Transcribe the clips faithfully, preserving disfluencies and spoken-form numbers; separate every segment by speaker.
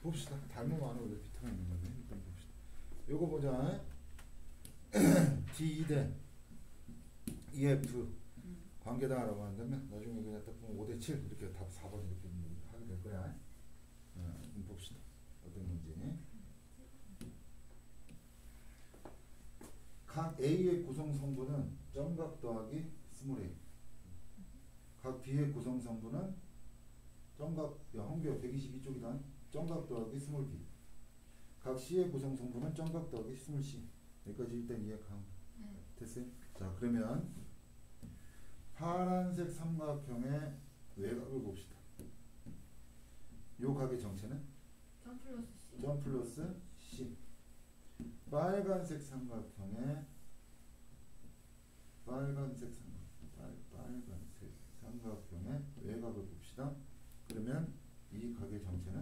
Speaker 1: 봅시다. 닮으면 안 하고 비트가 있는 거네. 일단 봅시다. 요거 보자. 디 이 대 이 에프
Speaker 2: 음.
Speaker 1: 관계다라고 한다면 나중에 그냥 딱 보면 오 대 칠 이렇게 답 사 번 이렇게 하게 될 거야. 어, 봅시다. 어떤 건지. 각 A의 구성 성분은 점각 더하기 스몰 a. 각 B의 구성 성분은 점각, 야, 홍규야 백이십이 쪽이다. 점각 더하기 스몰 b. 각 C의 구성 성분은 점각 더하기 스몰 c. 여기까지 일단 이해하면
Speaker 2: 네.
Speaker 1: 됐어요? 자, 그러면 파란색 삼각형의 외곽을 봅시다. 요 각의 정체는
Speaker 2: 점 플러스 C.
Speaker 1: 점 플러스 c. 빨간색 삼각형의 빨간색 삼각 빨, 빨간색 삼각형의 외곽을 봅시다. 그러면 이 각의 정체는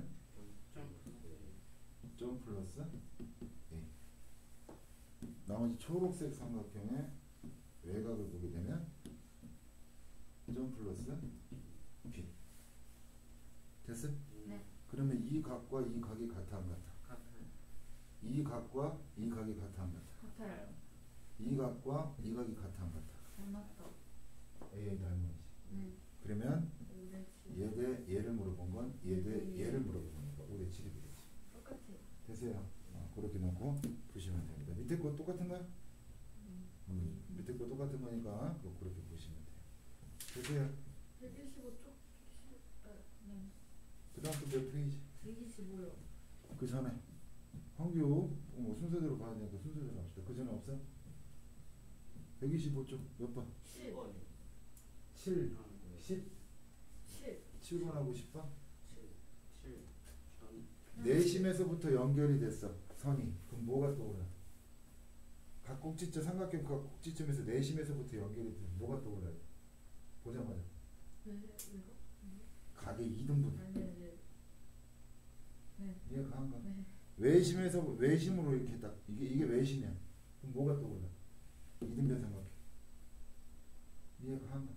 Speaker 1: 점 플러스 a. 나머지 초록색 삼각형의 외곽을 보게 되면 점 플러스 b. 됐어?
Speaker 2: 네.
Speaker 1: 그러면 이 각과 이 각이 같아 안 같아? 이 각과 이 각이 같아 안 같아?
Speaker 2: 같아요.
Speaker 1: 이 각과 이 각이 같아 안 같아?
Speaker 2: 닮았다.
Speaker 1: A 닮은이지.
Speaker 2: 네.
Speaker 1: 그러면
Speaker 2: 오 대 칠.
Speaker 1: 얘 대 얘를 물어본 건 얘 대 얘를 물어본 거니까 오 대 칠이 되겠지.
Speaker 2: 똑같아요.
Speaker 1: 됐어요? 어, 그렇게 놓고 보시면 됩니다. 밑에 거 똑같은 거야?
Speaker 2: 음.
Speaker 1: 음, 밑에 거 똑같은 거니까 그거 그렇게 보시면 돼요. 됐어요?
Speaker 2: 백이십오 쪽. 아, 네.
Speaker 1: 그 다음 또 몇 페이지?
Speaker 2: 백이십오요.
Speaker 1: 그 전에 황규 뭐 순서대로 가야 되니까 순서대로 합시다. 그 전에 없어? 백이십오 쪽 몇 번?
Speaker 2: 칠.
Speaker 1: 칠, 십,
Speaker 2: 칠.
Speaker 1: 칠 번하고 십 번?
Speaker 3: 칠.
Speaker 1: 내심에서부터 연결이 됐어. 선이. 그럼 뭐가 떠올라? 각 꼭지점, 삼각형 각 꼭지점에서 내심에서부터 연결이 돼서 뭐가 떠올라요? 보자마자.
Speaker 2: 왜, 왜요?
Speaker 1: 각의 이등분.
Speaker 2: 네, 네, 네. 네.
Speaker 1: 이해가 가는가?
Speaker 2: 네.
Speaker 1: 외심에서 외심으로 이렇게 딱 이게 이게 외심이야. 그럼 뭐가 떠올라? 이등변 삼각형. 이해가 가는가?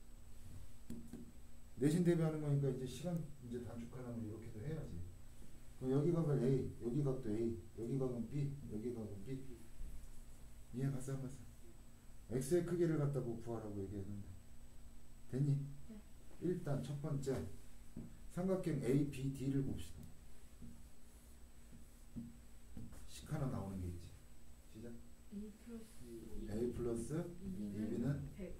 Speaker 1: 내신 대비하는 거니까 이제 시간 이제 단축하려면 이렇게도 해야지. 그럼 여기 각을 A, 여기 각도 A, 여기 각은 B, 여기 각은 B. 이해 갔어 안 갔어? X의 크기를 갖다고 구하라고 얘기했는데 됐니?
Speaker 2: 네.
Speaker 1: 일단 첫 번째 삼각형 A, B, D를 봅시다. 식 하나 나오는 게 있지. 시작.
Speaker 2: A 플러스
Speaker 1: A 플러스
Speaker 2: 이는
Speaker 1: B는
Speaker 2: 백.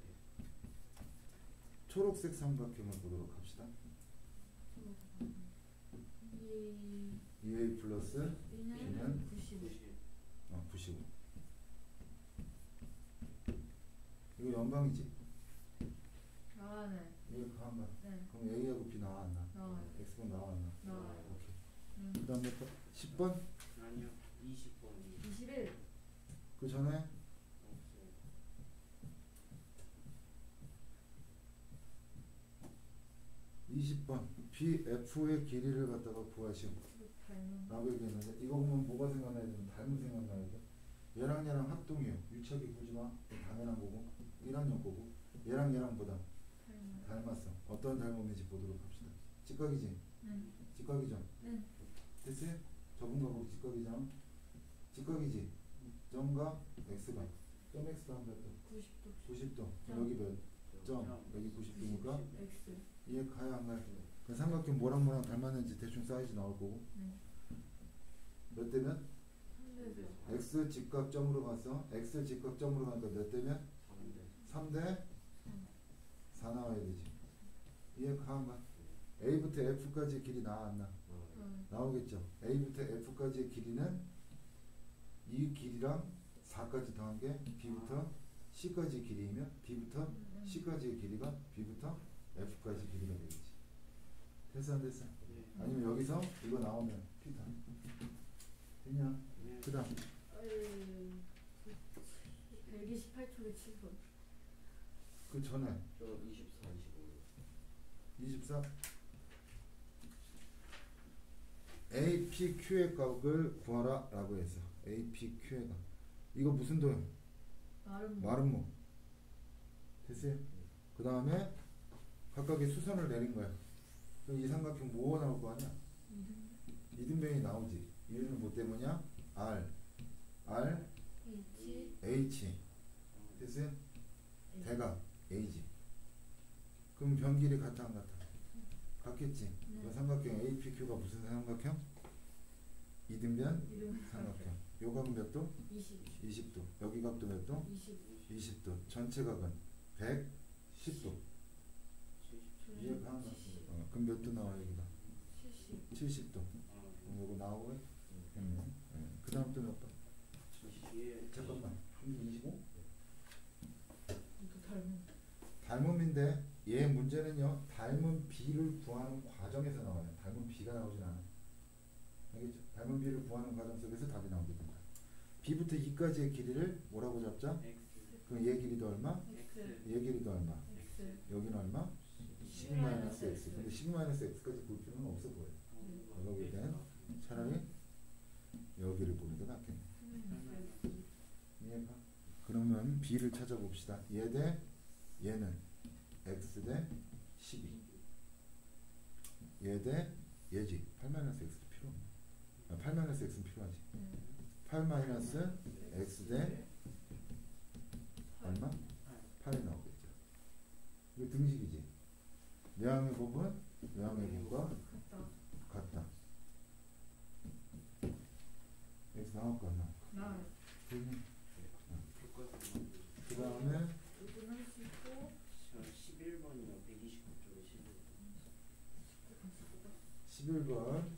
Speaker 1: 초록색 삼각형을 보도록 합시다.
Speaker 2: 이
Speaker 1: 이 에이 플러스
Speaker 2: B는
Speaker 1: B는
Speaker 2: 구십오.
Speaker 1: 어, 구십오. 이거 연방이지?
Speaker 2: 아, 네.
Speaker 1: 이거 가한가?
Speaker 2: 네.
Speaker 1: 그럼 A하고 B 나와 안 나?
Speaker 2: 나와요.
Speaker 1: X가 나와 안 나?
Speaker 2: 나와요.
Speaker 1: 오케이.
Speaker 2: 음.
Speaker 1: 그 다음에 또 십 번?
Speaker 3: 아니요. 이십 번이
Speaker 2: 이십일.
Speaker 1: 그 전에
Speaker 3: 없어요.
Speaker 1: 이십 번 비 에프의 길이를 갖다가 구하시오
Speaker 2: 닮은.
Speaker 1: 라고 얘기했는데 이거 보면 뭐가 생각나야 되는 닮은 생각나야 돼. 얘랑 얘랑 합동이에요. 유치하게 보지마. 당연한 거고 일 학년 거고 얘랑 얘랑 보다
Speaker 2: 닮은.
Speaker 1: 닮았어. 어떤 닮음인지 보도록 합시다. 직각이지?
Speaker 2: 네.
Speaker 1: 직각이죠?
Speaker 2: 네.
Speaker 1: 됐어요? 저분과 거기 직각이잖아. 직각이지? 점과 x가 점 x 다음 몇 도?
Speaker 2: 구십 도.
Speaker 1: 구십 도.
Speaker 2: 점.
Speaker 1: 여기 몇? 점. 여기 구십 도니까
Speaker 2: X.
Speaker 1: 이해 가야 안 가요? 그 삼각형 뭐랑 뭐랑 닮았는지 대충 사이즈 나올 거고
Speaker 2: 네.
Speaker 1: 몇 대면?
Speaker 2: 삼 대죠.
Speaker 1: x 직각점으로 갔어. x 직각점으로 가니까 몇 대면? 삼 대 사 나와야 되지. 이해 가 안 가? A부터 F까지의 길이 나와 안 나?
Speaker 2: 음.
Speaker 1: 나오겠죠. A부터 F까지의 길이는 이 길이랑 사까지 더한 게 B부터 C까지의 길이이며 D부터 C까지의 길이가 B부터 F까지 길이가 되겠지. 됐어 안 됐어? 아니면 여기서 이거 나오면 P다. 됐냐? 그 다음
Speaker 2: 백이십팔 초에 칠 번.
Speaker 1: 그 전에
Speaker 3: 저 이십사, 이십오.
Speaker 1: 이십사 에이 피 큐의 값을 구하라 라고 했어. 에이 피 큐의 값 이거 무슨 도형?
Speaker 2: 마름.
Speaker 1: 마름모. 됐어요? 그 다음에 각각의 수선을 내린 거야. 그럼 이 삼각형 뭐가 나올 거 아니야? 이등변이 변 길이 같아 안 같아? 같겠지.
Speaker 2: 네.
Speaker 1: 이 삼각형 에이피큐가 무슨 삼각형? 이등변
Speaker 2: 이름
Speaker 1: 삼각형. 요 각은 몇 도?
Speaker 2: 이십.
Speaker 1: 이십 도. 여기 각도 몇 도?
Speaker 2: 이십.
Speaker 1: 이십 도. 전체 각은 백십 도. 이해가
Speaker 2: 칠십.
Speaker 1: 어, 그럼 몇 도 나와 여기가?
Speaker 2: 칠십.
Speaker 1: 칠십 도. 그럼 요거 나오고 됐네. 네. 그 다음 또 몇 번? 잠깐만. 이게 이십오?
Speaker 2: 또 닮은.
Speaker 1: 닮음인데 얘 문제는요. 닮은 B를 구하는 과정에서 나와요. 닮은 B가 나오진 않아. 알겠죠? 닮은 B를 구하는 과정 속에서 답이 나오게 된다. B부터 E까지의 길이를 뭐라고 잡자? 그럼 얘 길이도 얼마?
Speaker 2: X.
Speaker 1: 얘 길이도 얼마?
Speaker 2: X.
Speaker 1: 여기는 얼마? 십 마이너스 X. 근데 십 마이너스 X까지 볼 필요는 없어 보여. 내가 볼 땐 차라리 여기를 보는 게 낫겠네. 이해가? 그러면 B를 찾아봅시다. 얘 대 얘는 X 대 십이. 얘 대 얘지. 팔 마이너스 X도 필요 없네. 아, 팔 마이너스 X는 필요하지. 팔 마이너스 X 대 얼마? 팔이 나오겠죠. 이거 등식이지. 외항의 곱은 외항의 곱과
Speaker 2: 같다.
Speaker 1: 같다. X 나올까 안 나올까?
Speaker 2: 나.
Speaker 1: 됐니? 그 다음에
Speaker 2: 이건 할 수 있고.
Speaker 3: 십일 번이요. 백이십구 쪽에 십일 번.
Speaker 1: 십일 번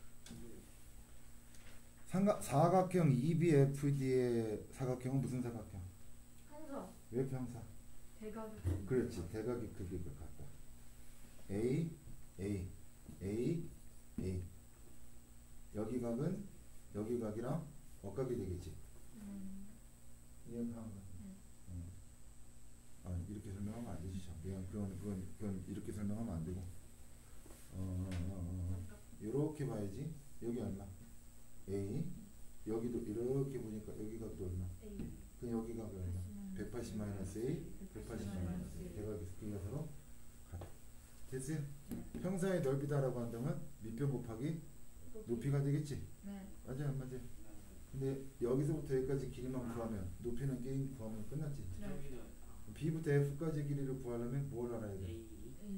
Speaker 1: 삼각, 사각형 이비에프디의 사각형은 무슨 사각형?
Speaker 2: 형사.
Speaker 1: 왜 평사?
Speaker 2: 대각.
Speaker 1: 그렇지. 대각의 크기가 같다. A, A, A, A. 여기 각은 여기 각이랑 억각이 되겠지.
Speaker 2: 음.
Speaker 1: 이해가 한 거. 음. 아 이렇게 설명하면 안 되지. 그냥 그건 그건 그건 이렇게 설명하면 안 되고. 어, 어, 어, 어. 이렇게 봐야지. 여기 얼마? A. 여기도 이렇게 보니까 여기 각도 얼마?
Speaker 2: A.
Speaker 1: 그 여기 각이 얼마? 백팔십 마이너스 A, 백팔십 마이너스 A. 대각의 크기가 서로 같아. 됐어요? 평사의 넓이다라고 한다면 밑변 곱하기 높이가 되겠지?
Speaker 2: 네.
Speaker 1: 맞아요, 안 맞아요? 근데 여기서부터 여기까지 길이만 구하면 높이는 게임 구하면 끝났지.
Speaker 2: 네.
Speaker 1: B부터 F까지 길이를 구하려면 뭘 알아야 돼?
Speaker 2: A.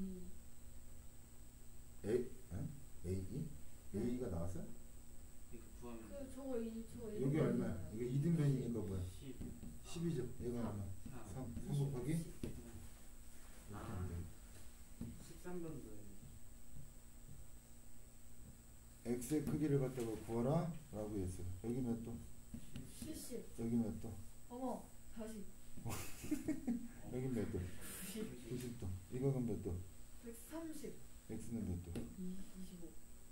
Speaker 1: A, 어? A? A가 나왔어?
Speaker 2: 그 저거 이 저거 이.
Speaker 1: 여기 얼마야? 이거 이등변이니까 뭐야?
Speaker 3: 십.
Speaker 1: 십이죠. 얘가 얼마? 삼. 삼 곱하기?
Speaker 3: 아. 십삼 번도
Speaker 1: X의 크기를 갖다가 구하라 라고 했어요. 여기 몇 도?
Speaker 2: 칠십.
Speaker 1: 여기 몇 도?
Speaker 2: 어머. 사십.
Speaker 1: 여기 몇 도?
Speaker 2: 구십.
Speaker 1: 구십 도. 이거는 몇 도?
Speaker 2: 백삼십.
Speaker 1: X는 몇 도?
Speaker 2: 이십오.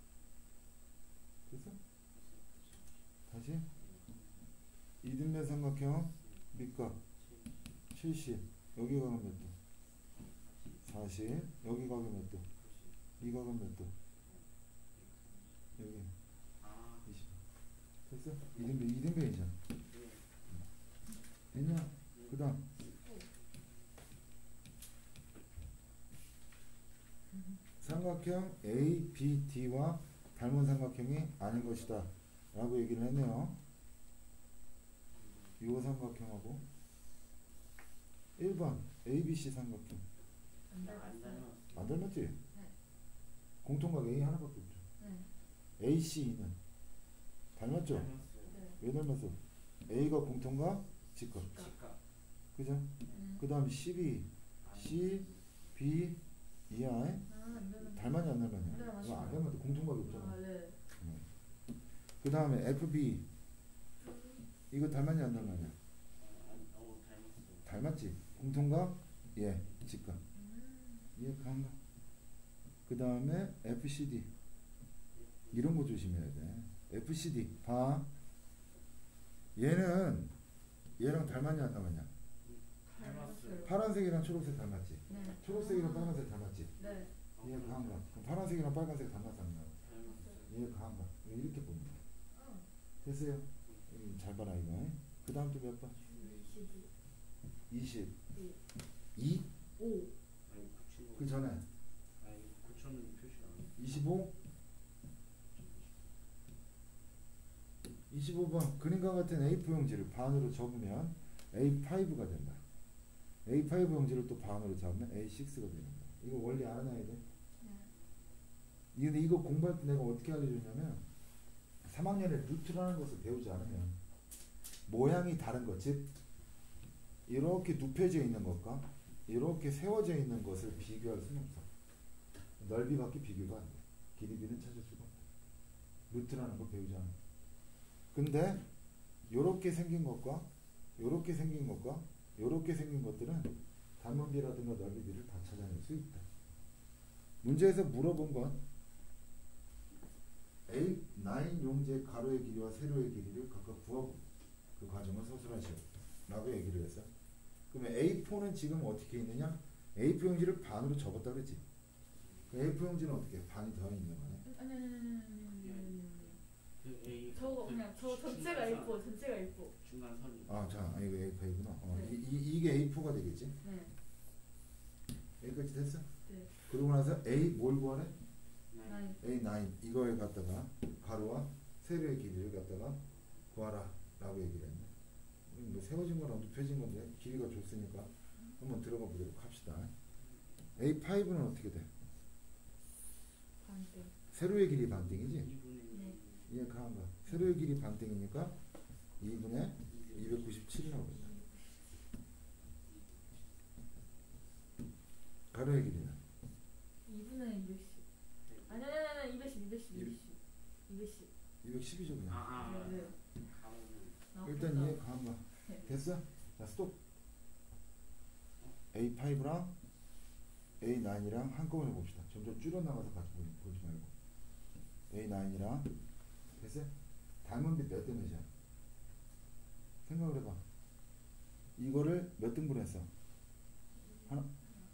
Speaker 1: 됐어? 다시? 이등변 삼각형 밑각 칠십. 여기 각은 몇 도? 사십. 여기 각은 몇 도? 이 각은 몇 도? 여기 이십. 됐어? 이등변 이등변이잖아. 됐냐? 그 다음 삼각형 A, B, D와 닮은 삼각형이 아닌 것이다 라고 얘기를 했네요. 이 삼각형하고 일 번 A, B, C 삼각형
Speaker 2: 안
Speaker 3: 안
Speaker 2: 닮았어요.
Speaker 3: 닮았어.
Speaker 1: 안 닮았지?
Speaker 2: 네.
Speaker 1: 공통각 A 하나밖에 없죠.
Speaker 2: 네.
Speaker 1: A, C는 닮았죠?
Speaker 3: 닮았어요.
Speaker 2: 네.
Speaker 1: 왜 닮았어? A가 공통각, C각.
Speaker 3: 직각.
Speaker 1: 그죠?
Speaker 2: 네.
Speaker 1: 그 다음 십이, C, B, E, I
Speaker 2: 아, 안 닮았네.
Speaker 1: 닮았냐 안 닮았냐?
Speaker 2: 안 닮았어.
Speaker 1: 이거 안 닮았어. 공통각이 없잖아.
Speaker 2: 아, 네.
Speaker 1: 그 다음에 F, B 이거 닮았냐 안 닮았냐?
Speaker 3: 아, 안- 어, 닮았어요.
Speaker 1: 닮았지? 공통각? 예, 직각.
Speaker 2: 음.
Speaker 1: 이해한가? 그 다음에 F, C, D 이런 거 조심해야 돼. F, C, D 봐. 얘는 얘랑 닮았냐 안 닮았냐?
Speaker 2: 닮았어요.
Speaker 1: 파란색이랑 초록색 닮았지?
Speaker 2: 네.
Speaker 1: 초록색이랑
Speaker 2: 아.
Speaker 1: 빨간색 닮았지?
Speaker 2: 네.
Speaker 1: 이해한가? 그럼 파란색이랑 빨간색 닮았어 안 닮았어?
Speaker 3: 닮았어요.
Speaker 1: 이해한가? 이렇게 보면 돼.
Speaker 2: 어.
Speaker 1: 됐어요? 음, 잘 봐라 이거. 그 다음 또 몇 번?
Speaker 2: 이십이.
Speaker 1: 이십.
Speaker 2: 네.
Speaker 1: 이?
Speaker 2: 오.
Speaker 3: 아니 고친 거.
Speaker 1: 그 전에
Speaker 3: 아니 고쳤는데 표시 안 해.
Speaker 1: 이십오? 이십오 번 그림과 같은 에이 사 형질을 반으로 접으면 에이 오가 된다. 에이 오 형질을 또 반으로 잡으면 에이 식스가 되는 거야. 이거 원리 알아놔야 돼.
Speaker 2: 네.
Speaker 1: 근데 이거 공부할 때 내가 어떻게 알려줬냐면 삼 학년에 루트라는 것을 배우지 않으면 모양이 다른 것, 즉 이렇게 눕혀져 있는 것과 이렇게 세워져 있는 것을 비교할 수는 없어. 넓이밖에 비교가 안 돼. 길이비는 찾을 수가 없다. 루트라는 거 배우지 않으면. 근데 요렇게 생긴 것과 요렇게 생긴 것과 요렇게 생긴 것들은 단면비라든가 넓이비를 다 찾아낼 수 있다. 문제에서 물어본 건 에이 나인 용제 가로의 길이와 세로의 길이를 각각 구하고 그 과정을 서술하시오 라고 얘기를 했어. 그러면 에이 포는 지금 어떻게 있느냐? 에이 포 용지를 반으로 접었다 그랬지. 그 에이 포 용지는 어떻게 반이 더 있는 거네.
Speaker 2: 아니 아니 아니 아니 아니 아니
Speaker 3: 그 A
Speaker 2: 저거
Speaker 3: 그
Speaker 2: 그냥 저 전체가
Speaker 3: 중간선.
Speaker 2: 예뻐 전체가 예뻐.
Speaker 3: 중간 선이.
Speaker 1: 아, 자, 아, 이거 에이 포이구나. 어,
Speaker 2: 네.
Speaker 1: 이, 이, 이게 에이 포가 되겠지.
Speaker 2: 네.
Speaker 1: 여기까지 됐어?
Speaker 2: 네.
Speaker 1: 그러고 나서 A 뭘 구하래?
Speaker 3: 네.
Speaker 2: 나인.
Speaker 1: 에이 나인 이거에 갖다가 가로와 세로의 길이를 갖다가 구하라 라고 얘기를 했네. 음, 뭐 세워진 거랑 눕혀진 건데 길이가 줬으니까 한번 들어가 보도록 합시다. 에이 오는 어떻게 돼?
Speaker 2: 반대.
Speaker 1: 세로의 길이 반띵이지?
Speaker 3: 이분의
Speaker 2: 네.
Speaker 1: 이해가한가? 세로의 길이 반띵이니까 이분의 이백구십칠이 나오겠다. 가로의 길이는
Speaker 2: 이분의 이백십. 아니 아니 아니 아니 이백십 이백십 이백십 이백십.
Speaker 1: 이백십이죠 그냥.
Speaker 3: 아아
Speaker 2: 네.
Speaker 3: 가로는
Speaker 2: 나
Speaker 1: 일단
Speaker 2: 아깝다.
Speaker 1: 이해가한가?
Speaker 2: 네.
Speaker 1: 됐어? 자 스톱. 에이 오랑 에이 나인이랑 한꺼번에 봅시다. 점점 줄여나가서 같이 보지, 보지 말고. 에이 나인이랑 됐어? 닮은 빛 몇 대 몇이야? 생각을 해봐. 이거를 몇 등분 했어? 하나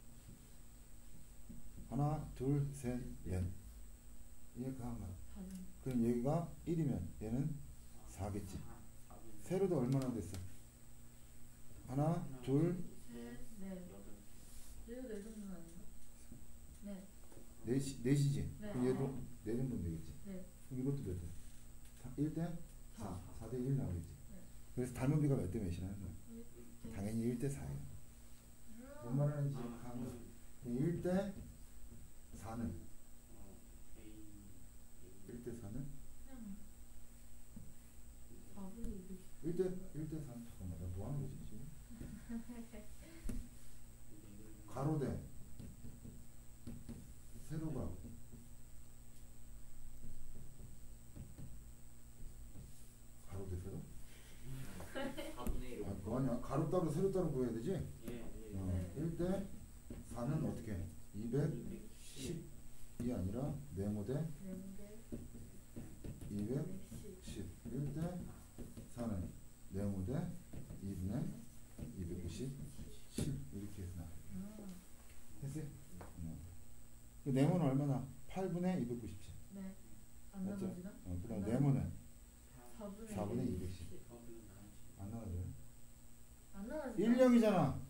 Speaker 1: 하나 둘 셋 넷. 이해가한가?
Speaker 2: 반응.
Speaker 1: 그럼 여기가 일이면 얘는 사겠지.
Speaker 3: 아,
Speaker 1: 세로도 얼마나 됐어? 하나 둘
Speaker 2: 셋, 넷.
Speaker 3: 여덟.
Speaker 2: 얘도 네 정도는 아닌가? 네.
Speaker 1: 넷이, 넷이지?
Speaker 2: 네.
Speaker 1: 그럼 얘도 네 등분 되겠지?
Speaker 2: 네.
Speaker 1: 그럼 이것도 몇 대? 일 대 사. 사 대 일 나오겠지?
Speaker 2: 네.
Speaker 1: 그래서 닮은 비가 몇 대 몇이라는 거야?
Speaker 2: 일.
Speaker 1: 당연히 일 대 사예요.
Speaker 2: 음.
Speaker 1: 뭔 말하는지
Speaker 3: 아,
Speaker 1: 가는 거야.
Speaker 3: 그러면,
Speaker 1: 일 대 사는
Speaker 3: 어, A
Speaker 1: 일 대 사는
Speaker 2: 그냥 사분의 이백십.
Speaker 1: 일 대 일 대 사는 잠깐만 나 뭐 하는 거지 지금? 가로 대 세로가 가로 대 세로?
Speaker 3: 사분의 일.
Speaker 1: 아 뭐하냐? 가로 따로 세로 따로 구해야 되지?
Speaker 3: 예, 예.
Speaker 1: 어,
Speaker 2: 네.
Speaker 1: 일 대 사는 어떻게? 이백십이 아니라 네모 대
Speaker 2: 네모대
Speaker 1: 이백십.
Speaker 2: 백십.
Speaker 1: 일 대 사는 네모 대 이분의 이백구십칠 이렇게 해서 나와.
Speaker 2: 아.
Speaker 1: 됐어요? 어. 그 네모는 얼마나? 팔분의 이백구십칠.
Speaker 2: 네. 안
Speaker 1: 맞죠?
Speaker 2: 나눠지나?
Speaker 1: 어, 그 다음
Speaker 2: 안
Speaker 1: 네모는
Speaker 2: 사분의
Speaker 1: 사분의
Speaker 2: 이백십.
Speaker 3: 사분의 나누기.
Speaker 1: 안 나와져요.
Speaker 2: 안 나눠지나?
Speaker 1: 일 영이잖아.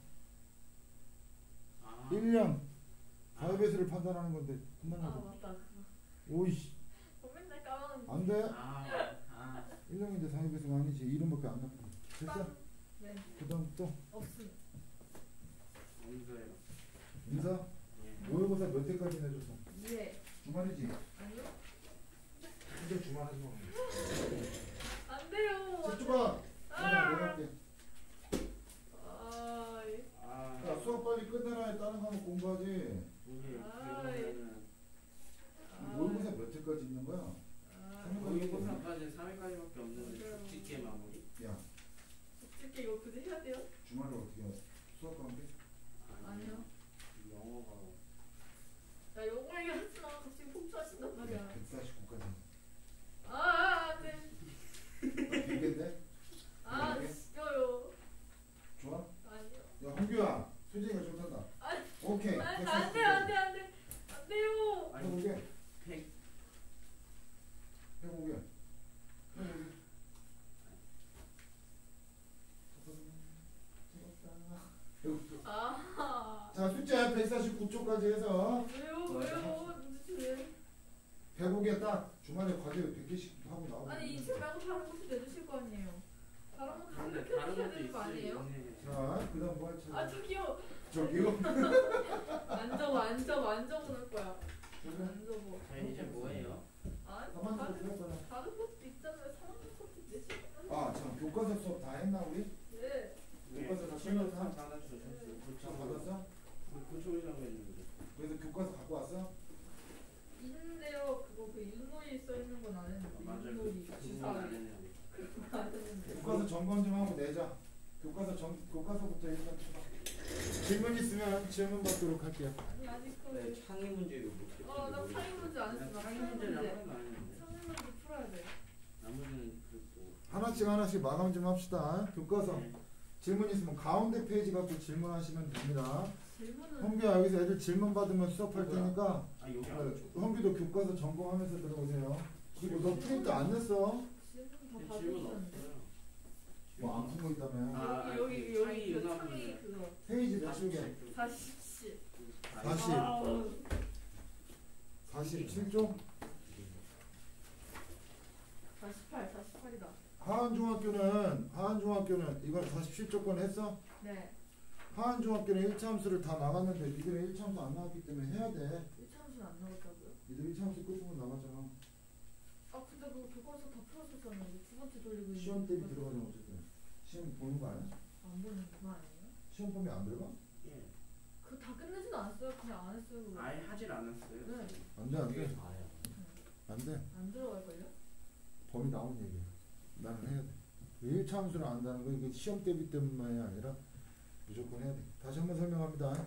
Speaker 3: 아.
Speaker 1: 일 영. 사의 배수를 판단하는 건데
Speaker 2: 아
Speaker 1: 끝나가지고.
Speaker 2: 맞다. 그거.
Speaker 1: 오이씨.
Speaker 2: 저 맨날 까먹는.
Speaker 1: 안 돼.
Speaker 3: 아, 아,
Speaker 1: 일 영인데 사의 배수가 아니지. 이름밖에 안 나고. 됐어?
Speaker 2: 네.
Speaker 1: 그 다음 또
Speaker 2: 없음.
Speaker 3: 없어요.
Speaker 1: 인사.
Speaker 3: 예.
Speaker 1: 모의고사 몇 회까지 내줬어?
Speaker 2: 예.
Speaker 1: 주말이지?
Speaker 2: 아니요?
Speaker 1: 근데 주말 하지 마.
Speaker 2: 안 돼요.
Speaker 1: 집중아.
Speaker 2: 아.
Speaker 1: 내가 할게.
Speaker 2: 아. 예.
Speaker 3: 아,
Speaker 1: 야 수업 빨리 끝내라. 다른 거 하면 공부하지.
Speaker 3: 우리
Speaker 2: 아,
Speaker 3: 그러면은
Speaker 2: 아.
Speaker 1: 모의고사 몇 회까지 있는 거야?
Speaker 2: 아.
Speaker 1: 삼
Speaker 3: 모의고사까지 삼 회까지밖에 없는데
Speaker 2: 맞아요.
Speaker 3: 국지계 마무리?
Speaker 1: 야
Speaker 2: 어떻게 이거 굳이 해야 돼요?
Speaker 1: 주말에 어떻게 해? 수업 관계?
Speaker 2: 아니요.
Speaker 3: 영어가
Speaker 2: 나 영어 얘기하지 마. 갑자기 폭주하신단 말이야.
Speaker 1: 백사십구까지.
Speaker 2: 아, 아, 안 돼.
Speaker 1: 되겠네?
Speaker 2: 아, 싫어요.
Speaker 1: 좋아?
Speaker 2: 아니요.
Speaker 1: 야 홍규야 수진이가 좀 탄다.
Speaker 2: 아니,
Speaker 1: 오케이.
Speaker 2: 아, 안 돼, 안 돼, 안 돼. 안 돼요.
Speaker 3: 아니
Speaker 1: 해보게.
Speaker 3: 백
Speaker 1: 해보게. 해보게.
Speaker 2: 아,
Speaker 1: 자 숫자 백사십구 초까지 해서
Speaker 2: 왜요, 왜요? 도대체
Speaker 1: 배고개 딱 주말에 과제 백 개씩 하고
Speaker 2: 왜?
Speaker 1: 나오고.
Speaker 2: 아니, 이 책 말고 다른 것도 내주실 거 아니에요. 다른 거
Speaker 3: 다른
Speaker 2: 가르쳐
Speaker 3: 다른
Speaker 2: 주셔야
Speaker 3: 것도
Speaker 2: 되는 거 아니에요?
Speaker 3: 있네.
Speaker 1: 자 그다음 뭐 할 차례?
Speaker 2: 아, 저기요.
Speaker 1: 저기요?
Speaker 2: 안 적어 안 적어 안 적어놓을 거야. 안 적어.
Speaker 3: 저희 이제 뭐예요?
Speaker 2: 아니
Speaker 1: 가만히
Speaker 2: 다른
Speaker 1: 들을 거야.
Speaker 2: 다른 것도 있잖아요. 사랑하는 것도 내시면.
Speaker 1: 아, 참 교과서 수업 다 했나 우리?
Speaker 2: 네.
Speaker 1: 교과서 다
Speaker 3: 실력
Speaker 1: 끝났어?
Speaker 3: 다 받아주셨어요.
Speaker 1: 다 받았어?
Speaker 3: 고쳐오라고 했는데.
Speaker 1: 그래서 교과서 갖고 왔어?
Speaker 2: 있는데요. 그거 그 윷놀이 써 있는 건 안
Speaker 3: 아,
Speaker 2: 했는데.
Speaker 3: 맞아요.
Speaker 2: 윷놀이
Speaker 3: 그건 안
Speaker 2: 주사위
Speaker 3: 했네요.
Speaker 2: 그거 안 했는데.
Speaker 1: 교과서 점검 좀 하고 내자. 교과서 점 교과서부터 일단 쳐봐. 질문 있으면 질문 받도록 할게요.
Speaker 2: 아니 아직 그.
Speaker 3: 네, 창의 문제 이거 못 했는데.
Speaker 2: 어나 창의 문제 안 했어. 나
Speaker 3: 창의
Speaker 2: 창의
Speaker 3: 문제는 한
Speaker 2: 문제.
Speaker 3: 번도 안 했는데.
Speaker 2: 창의 문제 풀어야 돼.
Speaker 3: 나머지는 그또
Speaker 1: 하나씩 하나씩 마감 좀 합시다. 교과서
Speaker 3: 네.
Speaker 1: 질문 있으면 가운데 페이지 갖고 질문하시면 됩니다.
Speaker 2: 질문은.
Speaker 1: 홍비야 여기서 애들 질문 받으면 수업할 테니까
Speaker 3: 아 여기 안
Speaker 1: 어, 홍비도 교과서 점검하면서 들어오세요. 그리고 너 프린트 안 냈어?
Speaker 2: 질문 다
Speaker 3: 질문
Speaker 2: 받으셨는데.
Speaker 3: 없어요.
Speaker 1: 뭐 안 푼 거 있다며.
Speaker 3: 아,
Speaker 2: 여기
Speaker 3: 그
Speaker 2: 여기
Speaker 3: 창의
Speaker 2: 여기 그
Speaker 3: 은하
Speaker 2: 창의
Speaker 3: 문제.
Speaker 2: 그거.
Speaker 1: 페이지 몇 쪽이야?
Speaker 2: 사십 시.
Speaker 1: 사십.
Speaker 2: 아우.
Speaker 1: 사십칠 쪽?
Speaker 2: 사십팔, 사십팔이다.
Speaker 1: 하안중학교는 하안중학교는 이건 사십칠 조건 했어?
Speaker 2: 네.
Speaker 1: 하안중학교는 일 차 함수를 다 나갔는데 니들은 일 차 함수 안 나왔기 때문에 해야 돼.
Speaker 2: 일 차 함수는 안 나왔다고요?
Speaker 1: 니들 일 차 함수 끝부분 나갔잖아.
Speaker 2: 아 근데 그거 교과서 다 풀었었잖아요. 이제 두 번째 돌리고 있는
Speaker 1: 시험 대비
Speaker 2: 교과서.
Speaker 1: 들어가잖아 어쨌든. 시험 보는 거 아니야?
Speaker 2: 안 보는 그거 아니에요?
Speaker 1: 시험 보면 안 들어가?
Speaker 3: 예.
Speaker 2: 그거 다 끝내지도 않았어요. 그냥 안 했어요. 그거.
Speaker 3: 아예 하질 않았어요.
Speaker 2: 네.
Speaker 1: 안 돼, 안 돼.
Speaker 3: 잘해요.
Speaker 1: 안 돼.
Speaker 2: 안 들어갈걸요?
Speaker 1: 범위 나온 얘기야. 나는 해야 돼. 일 차 함수를 안다는 건 이게 시험 대비 때문만이 아니라 무조건 해야 돼. 다시 한번 설명합니다.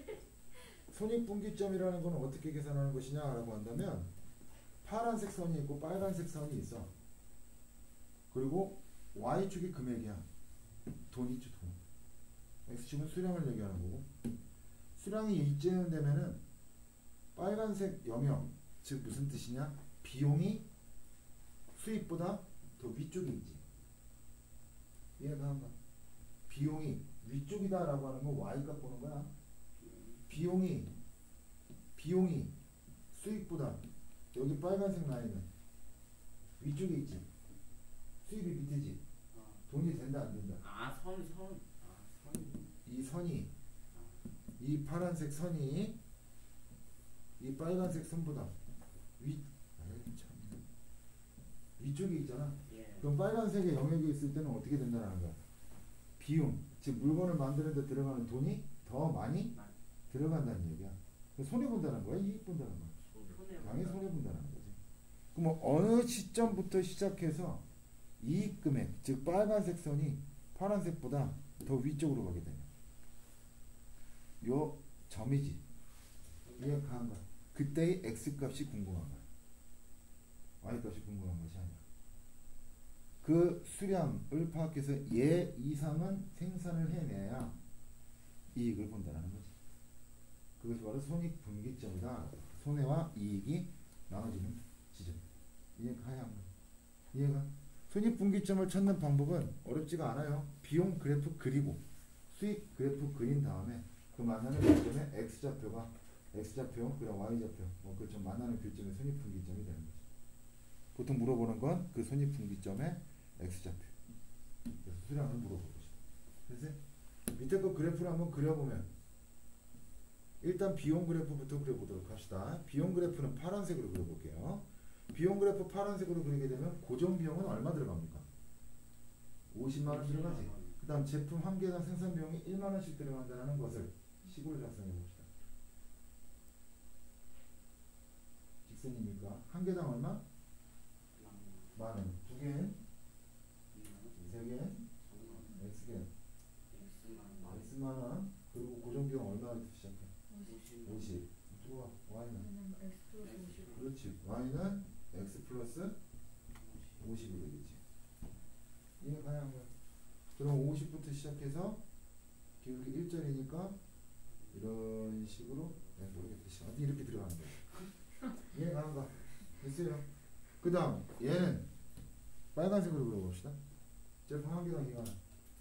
Speaker 1: 손익분기점이라는 건 어떻게 계산하는 것이냐라고 한다면 파란색 선이 있고 빨간색 선이 있어. 그리고 Y축이 금액이야. 돈이죠, 돈. X축은 수량을 얘기하는 거고. 수량이 이쯤 되면은 빨간색 영역, 즉 무슨 뜻이냐? 비용이 수입보다 더 위쪽에 있지. 이해가 한가? 비용이 위쪽이다라고 하는 건 Y값 보는 거야. 비용이 비용이 수입보다 여기 빨간색 라인은 위쪽에 있지. 수입이 밑이지. 돈이 된다 안 된다.
Speaker 3: 아, 선, 선. 아, 선.
Speaker 1: 이 선이 이 파란색 선이 이 빨간색 선보다 위 아이, 참. 위쪽에 있잖아.
Speaker 3: 예.
Speaker 1: 그럼 빨간색의 영역이 있을 때는 어떻게 된다는 거야? 비용, 즉 물건을 만드는 데 들어가는 돈이 더 많이
Speaker 3: 많이.
Speaker 1: 들어간다는 얘기야. 손해 본다는 거야, 이익 본다는 거야.
Speaker 3: 손해
Speaker 1: 당연히 손해 본다는 거지. 그럼 어느 시점부터 시작해서 이익 금액, 즉 빨간색 선이 파란색보다 더 위쪽으로 가게 되냐? 요 점이지. 이해한 거야. 그때의 x 값이 궁금한 거야. y 값이 궁금한 것이 아니야. 그 수량을 파악해서 얘 이상은 생산을 해내야 이익을 본다는 거지. 그것이 바로 손익분기점이다. 손해와 이익이 나눠지는 지점. 이해가야 합니다. 이해가? 손익분기점을 찾는 방법은 어렵지가 않아요. 비용 그래프 그리고 수익 그래프 그린 다음에 그 만나는 교점의 x좌표가 x좌표, 그리고 y좌표, 뭐 그 좀 만나는 교점의 손익분기점이 되는 거지. 보통 물어보는 건 그 손익분기점의 x좌표. 그래서 수량을 물어보는 거죠. 그래서 밑에 거 그래프를 한번 그려보면 일단 비용 그래프부터 그려보도록 합시다. 비용 그래프는 파란색으로 그려볼게요. 비용 그래프 파란색으로 그리게 되면 고정 비용은 얼마 들어갑니까? 오십만 원 들어가지. 그 다음 제품 한 개당 생산 비용이 일만 원씩 들어간다는 것을 식으로 작성해 봅시다. 직선이니까 한 개당 얼마? 만 원. 두 개는? 세 개는? X개. X만 원. 그리고 고정 비용 얼마부터 시작해? 오십. 들어와. Y는?
Speaker 2: 저는 X 플러스 오십.
Speaker 1: 그렇지. Y는 X 플러스 오십이 되겠지. 이해가야 한 거야. 그럼 오십부터 시작해서 이렇게 일자리니까 이런 식으로 네, 모르겠다. 어디 이렇게 들어가는 거야. 이해가 한 거. 됐어요. 그 다음 얘는 빨간색으로 그려봅시다. 제품 한 개당 이거 하나.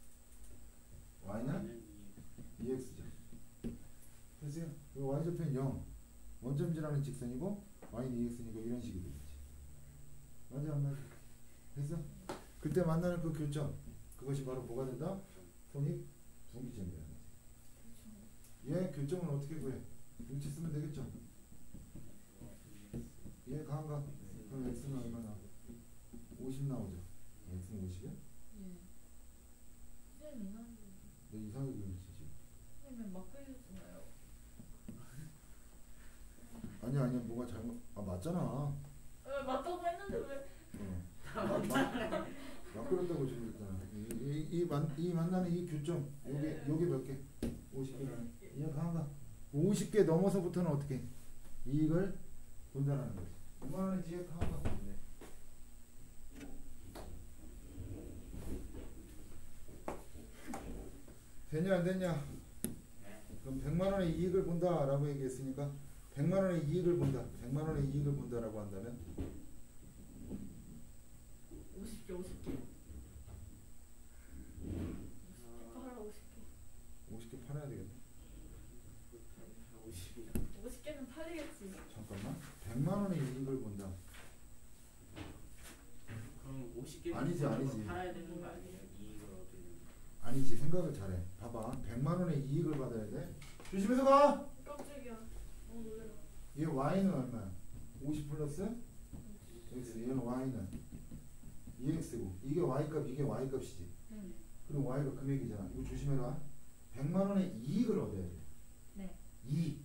Speaker 1: Y는 이 엑스죠. 됐어요. 그리고 Y좌표는 영. 원점지라는 직선이고 Y는 이 엑스니까 이런 식이 되겠지. 맞아 안 맞아? 됐어? 그때 만나는 그 교점, 그것이 바로 뭐가 된다? 손익분기점이 되는 거지. 얘 교점은 어떻게 구해? 일치 쓰면 되겠죠? 얘 가한가? 그럼 x는 얼마 나와? 오십 나오죠? x는 오십이야?
Speaker 2: 예. 선생님 이상하게.
Speaker 1: 너 이상하게 그리지 지금.
Speaker 2: 선생님 막 그리셨잖아요.
Speaker 1: 아니야 아니야 뭐가 잘못 아 맞잖아.
Speaker 2: 왜 맞다고 했는데 왜?
Speaker 1: 어. 막, 막, 막 그런다고 지금 했잖아. 이, 이, 이, 만, 이 만나는 이 교점 요게 요게 몇 개? 오십 개라는 이해 가한가? 오십 개 넘어서부터는 어떻게? 이익을 본다는 거지. 얼마나 이해 가한가? 네. 됐냐 안 됐냐? 그럼 백만 원의 이익을 본다라고 얘기했으니까 백만 원의 이익을 본다. 백만 원의 이익을 본다라고 한다면
Speaker 2: 오십 개 오십 개. 팔아 오십 개.
Speaker 1: 오십 개 팔아야 되겠네.
Speaker 2: 오십 개는 팔리겠지.
Speaker 1: 잠깐만. 백만 원의 이익을 본다.
Speaker 3: 그럼 오십 개
Speaker 1: 아니지, 아니지.
Speaker 3: 팔아야 되는 거 아니에요? 이익을 얻으려면.
Speaker 1: 아니지. 생각을 잘해. 봐봐. 백만 원의 이익을 받아야 돼. 조심해서 가.
Speaker 2: 깜짝이야. 너무 놀래라.
Speaker 1: 얘 y는 얼마야? 오십 플러스 x. 얘는 y는 이 엑스고 이게 y값 이게 y값이지.
Speaker 2: 응.
Speaker 1: 그럼 y가 금액이잖아. 이거 조심해라. 백만 원의 이익을 얻어야 돼.
Speaker 2: 네.
Speaker 1: 이익.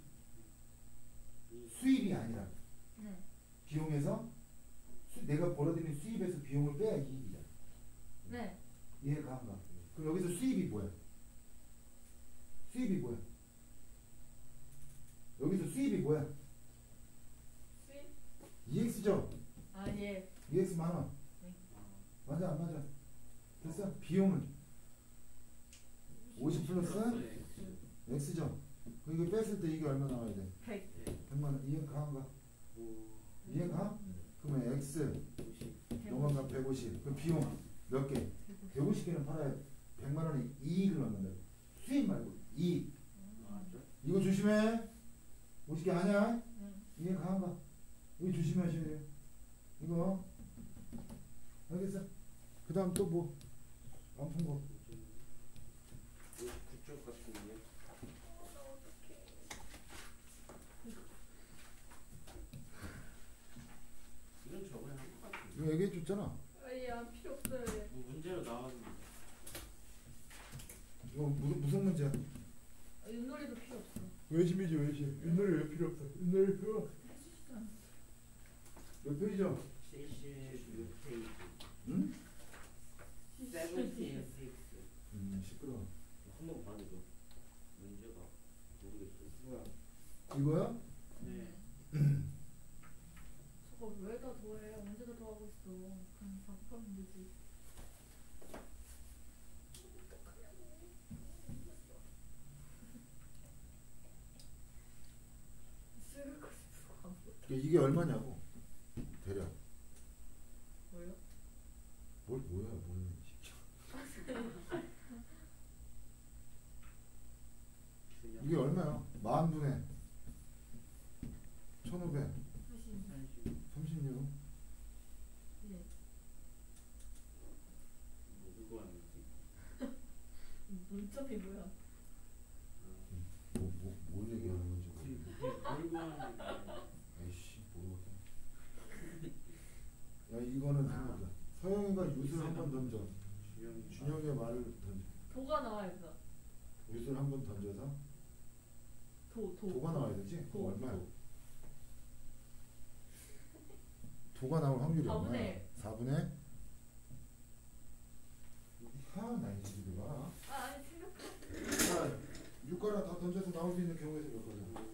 Speaker 1: 수입이 아니라
Speaker 2: 네.
Speaker 1: 비용에서 수, 내가 벌어들인 수입에서 비용을 빼야 이익이야.
Speaker 2: 네.
Speaker 1: 이해가 안 가. 그럼 여기서 수입이 뭐야? 수입이 뭐야? 여기서 수입이 뭐야?
Speaker 2: 수입?
Speaker 1: 이엑스죠?
Speaker 2: 아 예.
Speaker 1: 이엑스 만 원.
Speaker 2: 네.
Speaker 1: 맞아 안 맞아? 됐어? 비용은 오십 플러스 x죠? 그럼 이거 뺐을 때 이게 얼마 나와야 돼?
Speaker 2: 백.
Speaker 1: 백만 원. 이해가 안 가? 이해가? 그러면 x 넘어가 백오십. 그 비용 몇 개? 백오십 개는 팔아야 백만 원의 이익을 얻는다. 수입 말고 이익. 이거 조심해. 오십 개 아니야?
Speaker 2: 응.
Speaker 1: 이해 가한가? 이거 조심하셔야 돼요. 이거 알겠어? 그 다음 또 뭐? 안 푼 거.
Speaker 3: 구쪽 같은 게. 이건 저번에 한 것 같은데.
Speaker 1: 이거 얘기해 줬잖아.
Speaker 2: 아예 필요 없어요. 얘.
Speaker 3: 뭐 문제로 나왔는데.
Speaker 1: 이거 무슨 무슨 문제야?
Speaker 2: 아, 윷놀이도 필요 없어.
Speaker 1: 외심이지 외심. 윷놀이 왜 필요 없어? 윷놀이 필요.
Speaker 2: 해주시잖아.
Speaker 1: 몇 페이지야?
Speaker 3: 칠십육 페이지.
Speaker 1: 응?
Speaker 3: 세븐틴 식스.
Speaker 1: 음 시끄러.
Speaker 3: 한번 봐도 돼. 문제가 모르겠어. 뭐야?
Speaker 1: 이거야?
Speaker 3: 네.
Speaker 2: 저거 왜 다 더해? 언제 다 더하고 있어? 그냥 답하면 되지. 쓸 거 싶어. 안 보여.
Speaker 1: 이게 얼마냐고? 대략.
Speaker 2: 뭐요?
Speaker 1: 뭘 뭐야 뭘? 이게 얼마야? 만 분의 천오백
Speaker 2: 사실
Speaker 1: 삼십육.
Speaker 2: 예.
Speaker 3: 뭐 그거 하는 거지?
Speaker 2: 문점이 뭐야?
Speaker 1: 뭐, 뭐, 뭘 얘기하는 건지 모르겠네.
Speaker 3: 몰고 하는 거.
Speaker 1: 에이씨 모르겠다. 야 이거는 생각보다 서영이가 유술 한 번 던져.
Speaker 3: 주영이.
Speaker 1: 준영이의 말을 던져.
Speaker 2: 도가 나와야 된다.
Speaker 1: 유술 한 번 던져서
Speaker 2: 도, 도.
Speaker 1: 도가 나와야 되지?
Speaker 2: 도,
Speaker 1: 얼마야?
Speaker 2: 도.
Speaker 1: 도가 나올 확률이
Speaker 2: 사분의
Speaker 1: 얼마야?
Speaker 2: 일.
Speaker 1: 사분의 하나 이 집이 봐.
Speaker 2: 아 아니 생각.
Speaker 1: 자 육가락 다 던져서 나올 수 있는 경우에서 몇 거냐?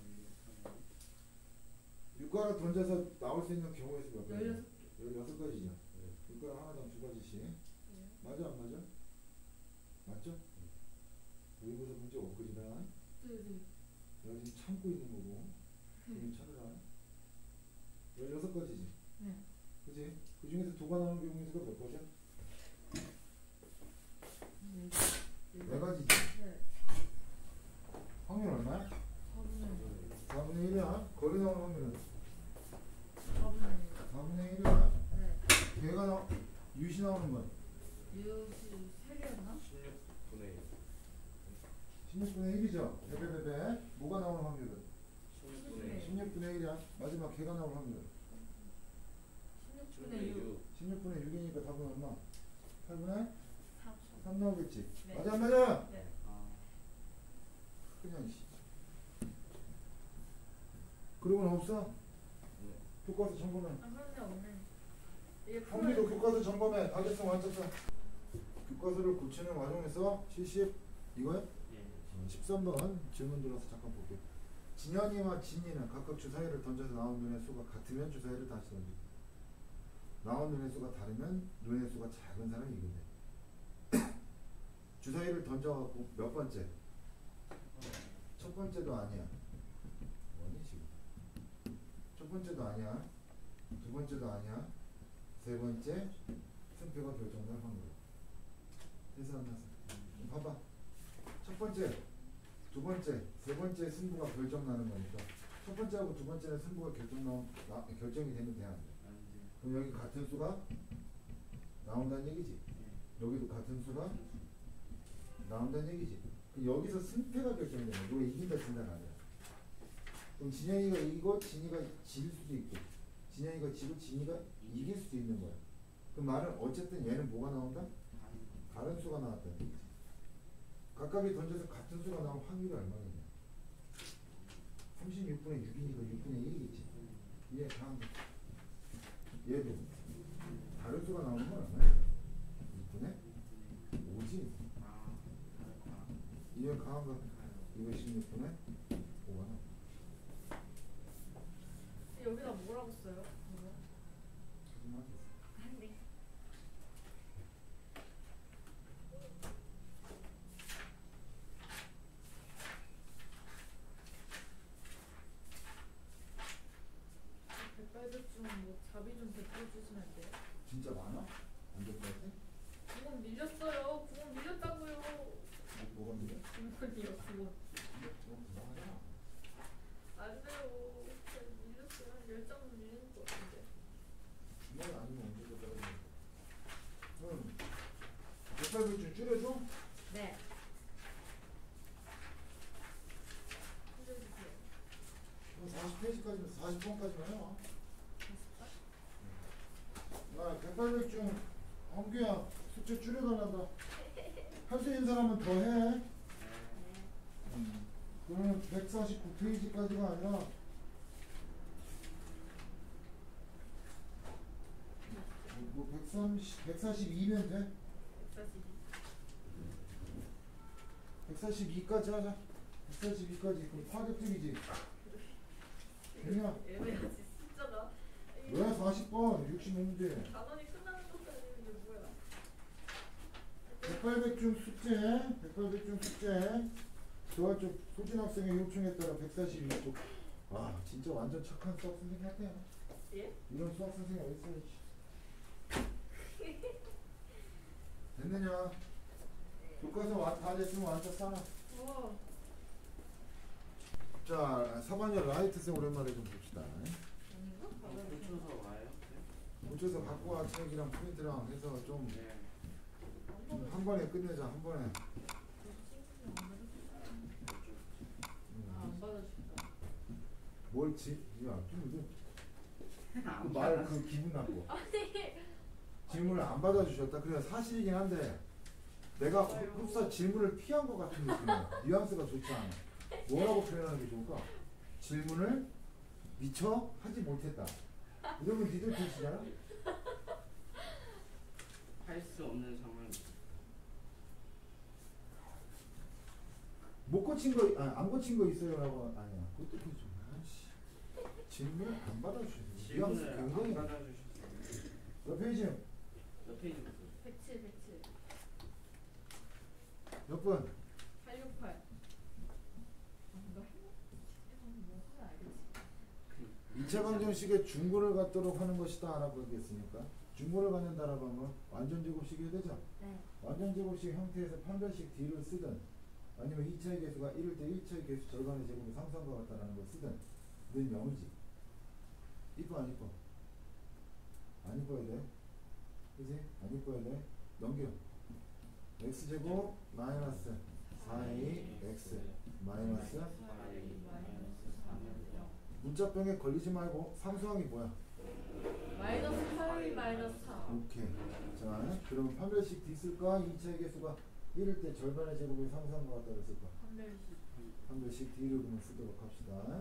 Speaker 1: 육가락 던져서 나올 수 있는 경우에서 몇 거냐?
Speaker 2: 열여섯
Speaker 1: 열여섯 가지죠. 육가락 하나당 두 가지씩.
Speaker 2: 개.
Speaker 1: 맞아 안 맞아? 맞죠? 모의고사 문제 엊그리다.
Speaker 2: 네네.
Speaker 1: 내가 지금 참고 있는 거고. 지금 찾으라. 열여섯 가지지.
Speaker 2: 네.
Speaker 1: 그지? 그 중에서 도가 나오는 경우 수가 몇 가지야?
Speaker 2: 네.
Speaker 1: 네 가지지.
Speaker 2: 네.
Speaker 1: 확률 얼마야?
Speaker 2: 사분의
Speaker 1: 사분의 일이야. 거리 나오는 확률은
Speaker 2: 사분의
Speaker 1: 사분의 일이야.
Speaker 2: 네.
Speaker 1: 개가 나 유시 나오는 건
Speaker 2: 유시 세 개였나?
Speaker 3: 십육 분의
Speaker 1: 십육분의 일이죠. 베베베베. 뭐가 나오는 확률은?
Speaker 3: 십육분의
Speaker 1: 십육분의 일이야. 마지막 개가 나올 확률은?
Speaker 2: 십육분의 육.
Speaker 1: 십육분의 육이니까 답은 얼마? 팔분의
Speaker 2: 삼.
Speaker 1: 삼 나오겠지.
Speaker 2: 네.
Speaker 1: 맞아 안 맞아?
Speaker 2: 네.
Speaker 3: 아,
Speaker 1: 그냥 씨. 그러고는 없어?
Speaker 3: 네.
Speaker 1: 교과서 점검해.
Speaker 2: 아 그런데 없네. 이게
Speaker 1: 형리도
Speaker 2: 풀.
Speaker 1: 교과서 점검해. 다겠어 완쳤어. 교과서를 고치는 과정에서 칠십 이거야?
Speaker 3: 예.
Speaker 1: 십삼 번 질문 들어서 잠깐 볼게요. 진현이와 진이는 각각 주사위를 던져서 나온 눈의 수가 같으면 주사위를 다시 던지고 나온 눈의 수가 다르면 눈의 수가 작은 사람이 이긴대. 주사위를 던져갖고 몇 번째? 첫 번째도 아니야. 뭐니 지금? 첫 번째도 아니야. 두 번째도 아니야. 세 번째 승패가 결정될 확률. 해서 안 났어. 봐봐. 첫 번째, 두 번째, 세 번째 승부가 결정나는 거니까 첫 번째하고 두 번째는 승부가 결정 나, 나 결정이 되면 돼야 안 돼.
Speaker 3: 안 돼.
Speaker 1: 그럼 여기 같은 수가 나온다는 얘기지.
Speaker 3: 예.
Speaker 1: 여기도 같은 수가 나온다는 얘기지. 그럼 여기서 승패가 결정되는 거야. 누가 이긴다 진다가 아니야. 그럼 진현이가 이기고 진이가 질 수도 있고 진현이가 지고 진이가 이길 수도 있는 거야. 그 말은 어쨌든 얘는 뭐가 나온다?
Speaker 3: 아니.
Speaker 1: 다른 수가 나왔다는 얘기지. 각각이 던져서 같은 수가 나올 확률이 얼마겠냐? 삼십육분의 육이니까 육분의 일이겠지. 얘 다음 얘도 다른 수가 나오는 건 얼마야? 육분의 오지.
Speaker 3: 아, 아,
Speaker 1: 얘 강한 거 이백십육분의 오가 나와.
Speaker 2: 여기다 뭐라고 써요? 이거?
Speaker 1: 하지마.
Speaker 2: 아니. 백발백 중뭐 자비 좀 베풀어 주시면 안 돼요?
Speaker 1: 진짜 많아? 안 될 것 같아?
Speaker 2: 구멍 밀렸어요. 구멍 밀렸다고요.
Speaker 1: 뭐가 밀려?
Speaker 2: 구멍이요 구멍.
Speaker 1: 그럼 그만하자.
Speaker 2: 안 돼요. 진짜 밀렸어요. 한 열 장은 밀리는 것 같은데.
Speaker 1: 주말 아니면 언제 됐다고 그래. 응. 백팔백 좀 줄여줘?
Speaker 2: 네. 해주세요.
Speaker 1: 사십 페이지까지는 사십 번까지만 해요. 야, 백팔백 중 엄규야 숙제 줄여달란다. 할 수 있는 사람은 더 해. 음. 그러면 백사십구 페이지까지가 아니라 뭐 백삼십, 백사십이면 돼.
Speaker 2: 백사십이.
Speaker 1: 백사십이까지 하자. 백사십이까지. 그럼 파격적이지. 그냥
Speaker 2: 애매하지 숫자가.
Speaker 1: 왜 사십 번 육십 문제.
Speaker 2: 단원이 끝나는 것도 아니고 이게 뭐야?
Speaker 1: 백팔백 중 숙제, 백팔백 중 숙제. 저쪽 소진 학생의 요청에 따라 백사십이 쪽. 아 진짜 완전 착한 수학 선생님 같아요.
Speaker 2: 예?
Speaker 1: 이런 수학 선생님 어디 있어요? 됐느냐? 교과서 와- 다 됐으면 완전 싸나.
Speaker 2: 우와.
Speaker 1: 자, 사 번째 라이트생 오랜만에 좀 봅시다.
Speaker 2: 아닌가?
Speaker 3: 어, 고쳐서 와요?
Speaker 1: 고쳐서 갖고 와 책이랑 프린트랑 해서 좀
Speaker 3: 네.
Speaker 1: 한 번에 끝내자. 한 번에.
Speaker 2: 아, 안 받아주셨다.
Speaker 1: 뭘 지? 야, 좀
Speaker 3: 아,
Speaker 1: 그 말 그 기분 나고. 질문을 안 받아주셨다. 그래 사실이긴 한데 내가 흡사 질문을 피한 것 같은 느낌이야. 뉘앙스가 좋지 않아. 뭐라고 표현하는 게 좋을까? 질문을 미처 하지 못했다. 이러면 니들 뜻이잖아.
Speaker 3: 할 수 없는 상황.
Speaker 1: 못 고친 거, 아, 안 고친 거 있어요라고 아니야. 그것도 그렇죠. 아씨, 질문을 안 받아주셨어. 뉘앙스
Speaker 3: 질문을
Speaker 1: 굉장히.
Speaker 3: 안 받아주셨어요.
Speaker 1: 몇 페이지?
Speaker 3: 몇 페이지부터?
Speaker 2: 백칠, 백칠.
Speaker 1: 몇 번?
Speaker 2: 팔육팔. 아, 이거 해? 뭐 하면 알겠지.
Speaker 1: 이 차 방정식의 중고를 갖도록 하는 것이다 알아보겠습니까? 중고를 갖는다라고 하면 완전 제곱식이 되죠?
Speaker 2: 네.
Speaker 1: 완전 제곱식 형태에서 판별식 D를 쓰든 아니면 이 차의 개수가 일일 때 일 차의 개수 절반의 제곱이 상수함과 같다라는 걸 쓰든 는 영이지. 이뻐 안 이뻐? 안 이뻐야 돼. 그지? 안 이뻐야 돼. 넘겨. x제곱 마이너스 사 에이 엑스 마이너스
Speaker 3: 팔 에이 마이너스 삼은 영.
Speaker 1: 문자병에 걸리지 말고 상수항이 뭐야?
Speaker 2: 마이너스 팔 에이 마이너스 사.
Speaker 1: 오케이. 자, 그러면 판별식 D 쓸까? 이 차의 개수가 일일 때 절반의 제곱이 상수항과 같다 그랬을까?
Speaker 2: 판별식.
Speaker 1: 판별식 D를 그러면 쓰도록 합시다.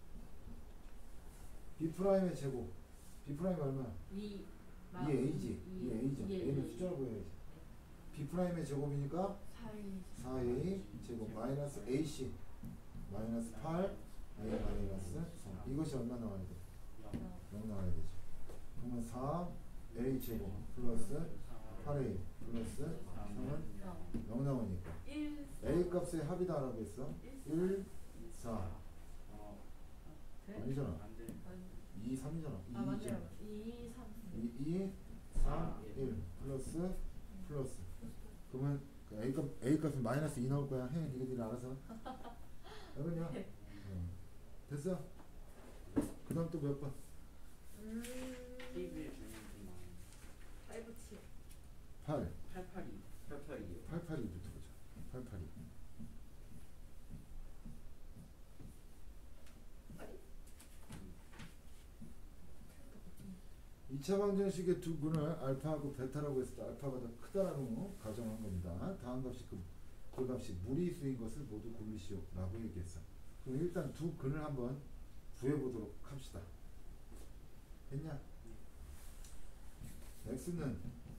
Speaker 1: B 프라임의 제곱. B 프라임 얼마야?
Speaker 2: 이.
Speaker 1: 이 A지. 이 A죠. A는 숫자로 보여야지. B 프라임의 제곱이니까
Speaker 2: 사 에이.
Speaker 1: 사 에이 제곱 마이너스 에이씨 마이너스 팔 에이 마이너스 삼. 이것이 얼마 나와야 돼? 영 나와야 되지. 그러면 사 에이 제곱 플러스 팔 에이 플러스 삼은 영 나오니까
Speaker 2: 일.
Speaker 1: A 값의 합이 다라고 했어. 일, 사.
Speaker 2: 네?
Speaker 1: 아니잖아.
Speaker 3: 안 돼.
Speaker 1: 이, 삼이잖아.
Speaker 2: 아 맞네요. 이, 삼.
Speaker 1: 이, 이, 삼, 일 플러스 플러스. 그러면 그 A 값 A 값은 마이너스 이 나올 거야. 해. 니네들이 알아서. 알겠냐? 어. 됐어? 그다음 또 몇 번?
Speaker 2: 음.
Speaker 3: 케이비의 주인공 많아.
Speaker 2: 파이브 칠.
Speaker 1: 팔.
Speaker 3: 팔팔이. 팔팔이요.
Speaker 1: 팔팔이부터 보자. 팔팔이. 이 차 방정식의 두 근을 알파하고 베타라고 했을 때 알파가 더 크다라고 가정한 겁니다. 다음 값이 그, 그 값이 무리수인 것을 모두 고르시오 라고 얘기했어. 그럼 일단 두 근을 한번 구해보도록 합시다. 됐냐? x는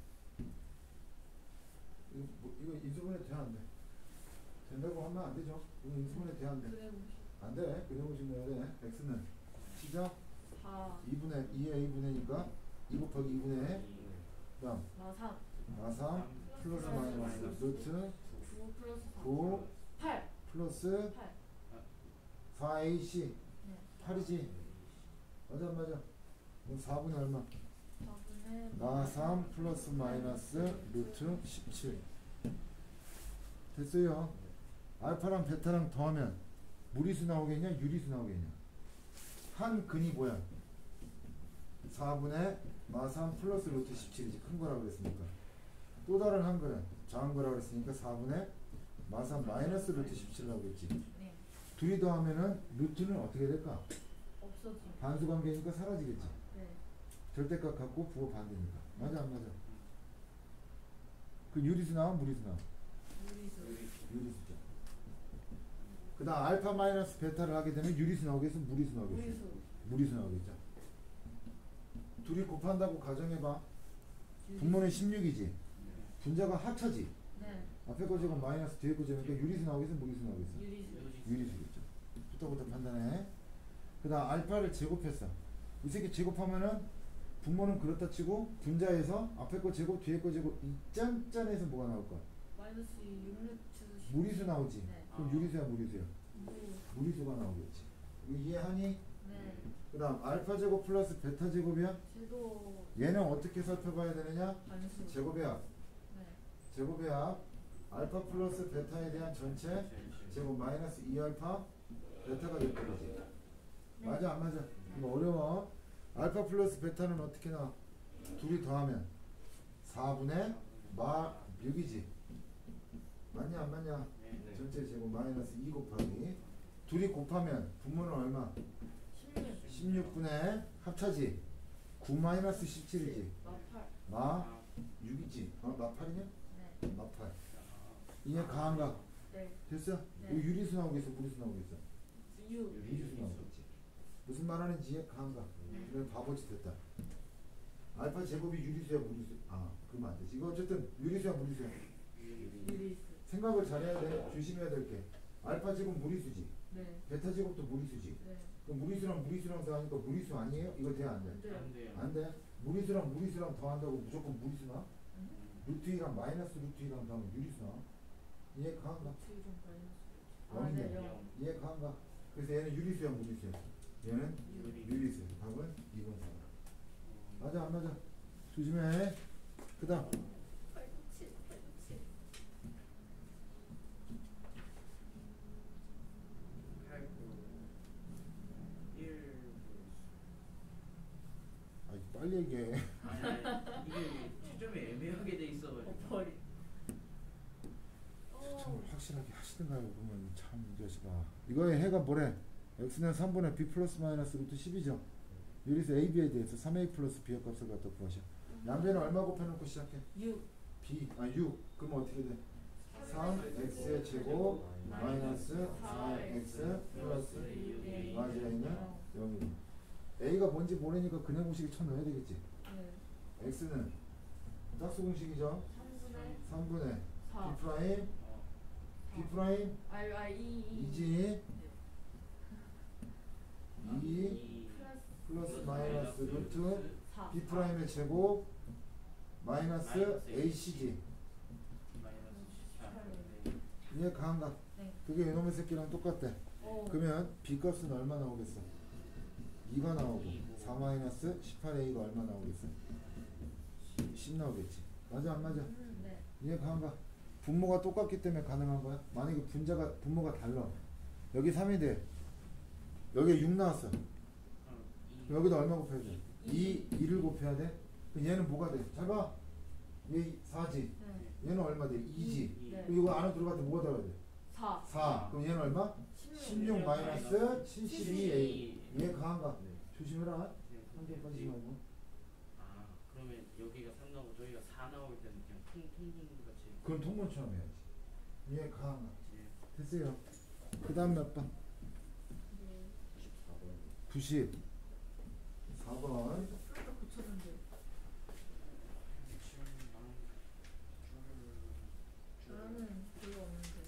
Speaker 1: 이거, 뭐, 이거 인수분해 돼? 안 돼? 된다고 하면 안 되죠. 이거 인수분해 돼? 안 돼?
Speaker 2: 그래 보시.
Speaker 1: 안 돼. 그래보시면 돼. x는 시작
Speaker 2: 사.
Speaker 1: 이분의 이의 a분의니까 이 곱하기 이분의 그 다음
Speaker 2: 마 삼.
Speaker 1: 마 삼 플러스 마이너스 루트
Speaker 2: 구 플러스 사.
Speaker 1: 구
Speaker 2: 팔.
Speaker 1: 플러스
Speaker 2: 팔.
Speaker 1: 사 에이씨
Speaker 2: 네.
Speaker 1: 팔이지. 맞아 안 맞아? 그럼 사분의 얼마?
Speaker 2: 사분의
Speaker 1: 마 삼 플러스 마이너스 루트 십칠. 됐어요. 알파랑 베타랑 더하면 무리수 나오겠냐 유리수 나오겠냐? 한 근이 뭐야? 사분의 마 삼 플러스 루트 십칠이지. 큰 거라고 그랬으니까. 또 다른 한 근은 작은 거라고 그랬으니까 사분의 마 삼 마이너스 루트 십칠이라고 했지.
Speaker 2: 네.
Speaker 1: 둘이 더하면은 루트는 어떻게 될까?
Speaker 2: 없어지.
Speaker 1: 반수 관계니까 사라지겠지.
Speaker 2: 네.
Speaker 1: 절대값 갖고 부호 반대니까. 맞아 안 맞아? 그 유리수 나와 무리수 나와?
Speaker 2: 무리수.
Speaker 1: 유리수죠. 그 다음 알파 마이너스 베타를 하게 되면 유리수 나오겠어? 무리수 나오겠어?
Speaker 2: 무리수.
Speaker 1: 무리수 나오겠죠. 둘이 곱한다고 가정해봐. 분모는 십육이지. 분자가 합차지.
Speaker 2: 네.
Speaker 1: 앞에 거 제곱 마이너스 뒤에 거 제곱이니까 유리수 나오겠어? 무리수 나오겠어?
Speaker 2: 유리수.
Speaker 1: 유리수겠죠. 부터부터 판단해. 그 다음 알파를 제곱했어. 이 새끼 제곱하면은 분모는 그렇다 치고 분자에서 앞에 거 제곱 뒤에 거 제곱 이 짠짠해서 뭐가 나올 거야?
Speaker 2: 마이너스 육 루트 십.
Speaker 1: 무리수 나오지.
Speaker 2: 네.
Speaker 1: 그럼
Speaker 3: 아.
Speaker 1: 유리수야 무리수야?
Speaker 2: 무.
Speaker 1: 무리수가 나오겠지. 이거 이해하니?
Speaker 2: 네.
Speaker 1: 그 다음 알파 제곱 플러스 베타 제곱이야?
Speaker 2: 제도
Speaker 1: 얘는 어떻게 살펴봐야 되느냐?
Speaker 2: 반수.
Speaker 1: 제곱의 합.
Speaker 2: 네.
Speaker 1: 제곱의 합. 알파 플러스 베타에 대한 전체 제곱 마이너스 이 알파 베타가 될 거지.
Speaker 2: 네.
Speaker 1: 맞아 안 맞아? 뭐 어려워. 알파 플러스 베타는 어떻게 나와? 둘이 더하면 사분의 마 육이지. 맞냐 안 맞냐?
Speaker 3: 네.
Speaker 1: 전체 제곱 마이너스 이 곱하기 둘이 곱하면 분모는 얼마?
Speaker 2: 십육.
Speaker 1: 십육분의 합차지. 구 마이너스 십칠이지.
Speaker 2: 마팔.
Speaker 1: 마 육이지. 어? 마 팔이냐?
Speaker 2: 네.
Speaker 1: 마 팔. 이해 가한가?
Speaker 2: 네.
Speaker 1: 됐어?
Speaker 2: 네.
Speaker 1: 이거 유리수 나오겠어? 무리수 나오겠어?
Speaker 2: 유.
Speaker 1: 유리수 나오겠지. 무슨 말하는지 이해 가한가?
Speaker 2: 네.
Speaker 1: 그래 바보짓 됐다. 알파 제곱이 유리수야 무리수? 아 그러면 안 되지. 이거 어쨌든 유리수야 무리수야?
Speaker 2: 유리수.
Speaker 1: 생각을 잘해야 돼. 조심해야 될 게. 알파 제곱 무리수지.
Speaker 2: 네.
Speaker 1: 베타 제곱도 무리수지.
Speaker 2: 네.
Speaker 1: 그럼 무리수랑 무리수랑 더하니까 무리수 아니에요? 이거 돼야 안 돼?
Speaker 2: 안 돼요.
Speaker 3: 안 돼요.
Speaker 1: 안 돼. 무리수랑 무리수랑 더한다고 무조건 무리수 나?
Speaker 2: 응?
Speaker 1: 루트 이랑 마이너스 루트 이랑 더하면 유리수 나? 이해 가한가?
Speaker 2: 루트 이랑 마이너스. 아,
Speaker 1: 영이네.
Speaker 2: 네. 영.
Speaker 1: 이해 가한가? 그래서 얘는 유리수야 무리수야? 얘는
Speaker 2: 유.
Speaker 1: 유리수. 답은 이 번 답. 맞아 안 맞아? 조심해. 그 다음
Speaker 2: 팔 칠. 팔 칠.
Speaker 3: 팔, 구, 일.
Speaker 1: 아이 빨리 얘기해.
Speaker 3: 아니, 아니, 이게 채점이 애매하게 돼 있어가지고.
Speaker 2: 어, 버리.
Speaker 1: 참
Speaker 2: 어.
Speaker 1: 확실히 확실하게 하시든가요. 그러면 참 이 자식아. 이거의 해가 뭐래? x는 삼분의 b 플러스 마이너스 루트 십이죠. 여기서 a, b에 대해서 삼 a 플러스 b의 값을 갖다 구하셔. 양변을 얼마 곱해놓고 시작해?
Speaker 2: 육.
Speaker 1: b, 아 육. 그러면 어떻게 돼? 삼 x의 제곱 마이너스 사 엑스 플러스 맞아 있는 영이. a가 뭔지 모르니까 그냥 공식에 쳐넣어야 되겠지.
Speaker 2: 네.
Speaker 1: x는 짝수 공식이죠. 삼분의
Speaker 2: 사.
Speaker 1: b 프라임 b 프라임
Speaker 2: 아, 아, 이, 이.
Speaker 1: 이지
Speaker 3: 아,
Speaker 1: 이
Speaker 2: 플러스
Speaker 1: 플러스 마이너스 루트
Speaker 2: 사.
Speaker 1: b 프라임의 제곱 마이너스 ac지. 이해 가한가?
Speaker 2: 네.
Speaker 1: 그게 이놈의 새끼랑 똑같대.
Speaker 2: 오.
Speaker 1: 그러면 b 값은 얼마 나오겠어? 이가 나오고 사 마이너스 십팔 a가 얼마 나오겠어? 십 나오겠지. 맞아 안 맞아?
Speaker 2: 음, 네.
Speaker 1: 이해 가한가? 분모가 똑같기 때문에 가능한 거야. 만약에 분자가 분모가 달라. 여기 삼이 돼. 여기 육 나왔어. 여기다 얼마 곱해야 돼? 이, 이를 곱해야 돼? 그럼 얘는 뭐가 돼? 잘 봐. 얘 사지.
Speaker 2: 네.
Speaker 1: 얘는 얼마 돼? 이지.
Speaker 2: 네.
Speaker 1: 그럼 이거 안에 들어갈 때 뭐가 들어가야 돼?
Speaker 2: 사.
Speaker 1: 사. 그럼 얘는 얼마? 십육 마이너스 칠십이 a. 얘 가한가?
Speaker 3: 네.
Speaker 1: 조심해라.
Speaker 3: 네.
Speaker 1: 한개 빠지지 말고.
Speaker 3: 아, 그러면 여기가 삼 나오고 저희가 사 나올 때는 그냥 통 통분 같이.
Speaker 1: 그럼 통분처럼 해야지. 얘 가한가?
Speaker 3: 네.
Speaker 1: 됐어요. 그 다음 몇 번?
Speaker 2: 네.
Speaker 3: 구십사 번.
Speaker 1: 구십사 번.
Speaker 2: 풀도 고쳤는데. 저는 별로 없는데.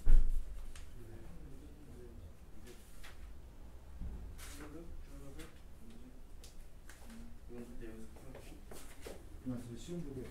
Speaker 3: 이건 그때 여기서 풀었고.
Speaker 1: 그냥 쉬운 부분.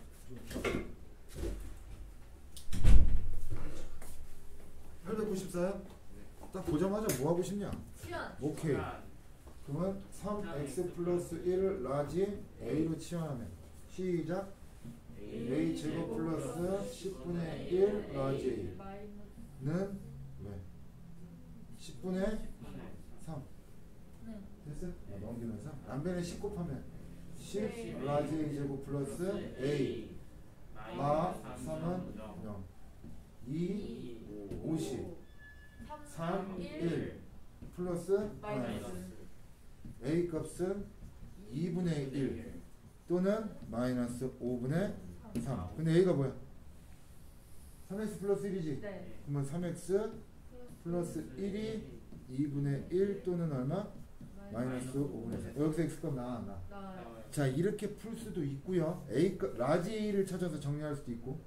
Speaker 1: 팔백구십사요? 딱 보자마자 뭐 하고 싶냐?
Speaker 2: 치환.
Speaker 1: 오케이. 그러면 삼 엑스 플러스 일 라지 a로 치환하면 시작. a 제곱 플러스 십분의 일 라지 a는 왜? 십분의 삼.
Speaker 2: 네.
Speaker 1: 됐어? 아, 넘기면서 남변에 십 곱하면 십 라지 a 제곱 플러스 a 마 삼은 영 이 오십 삼 일 플러스 마이너스 a 값은 이분의 일 또는 마이너스 오분의 삼. 근데 a가 뭐야? 삼 엑스 플러스 일이지?
Speaker 2: 네.
Speaker 1: 그러면 삼 엑스 플러스 일이 이분의 일 또는 얼마? 마이너스 오분의 삼. 여기서 x값 나와 안 나와?
Speaker 2: 나.
Speaker 1: 자 이렇게 풀 수도 있고요. a 값 라지 a를 찾아서 정리할 수도 있고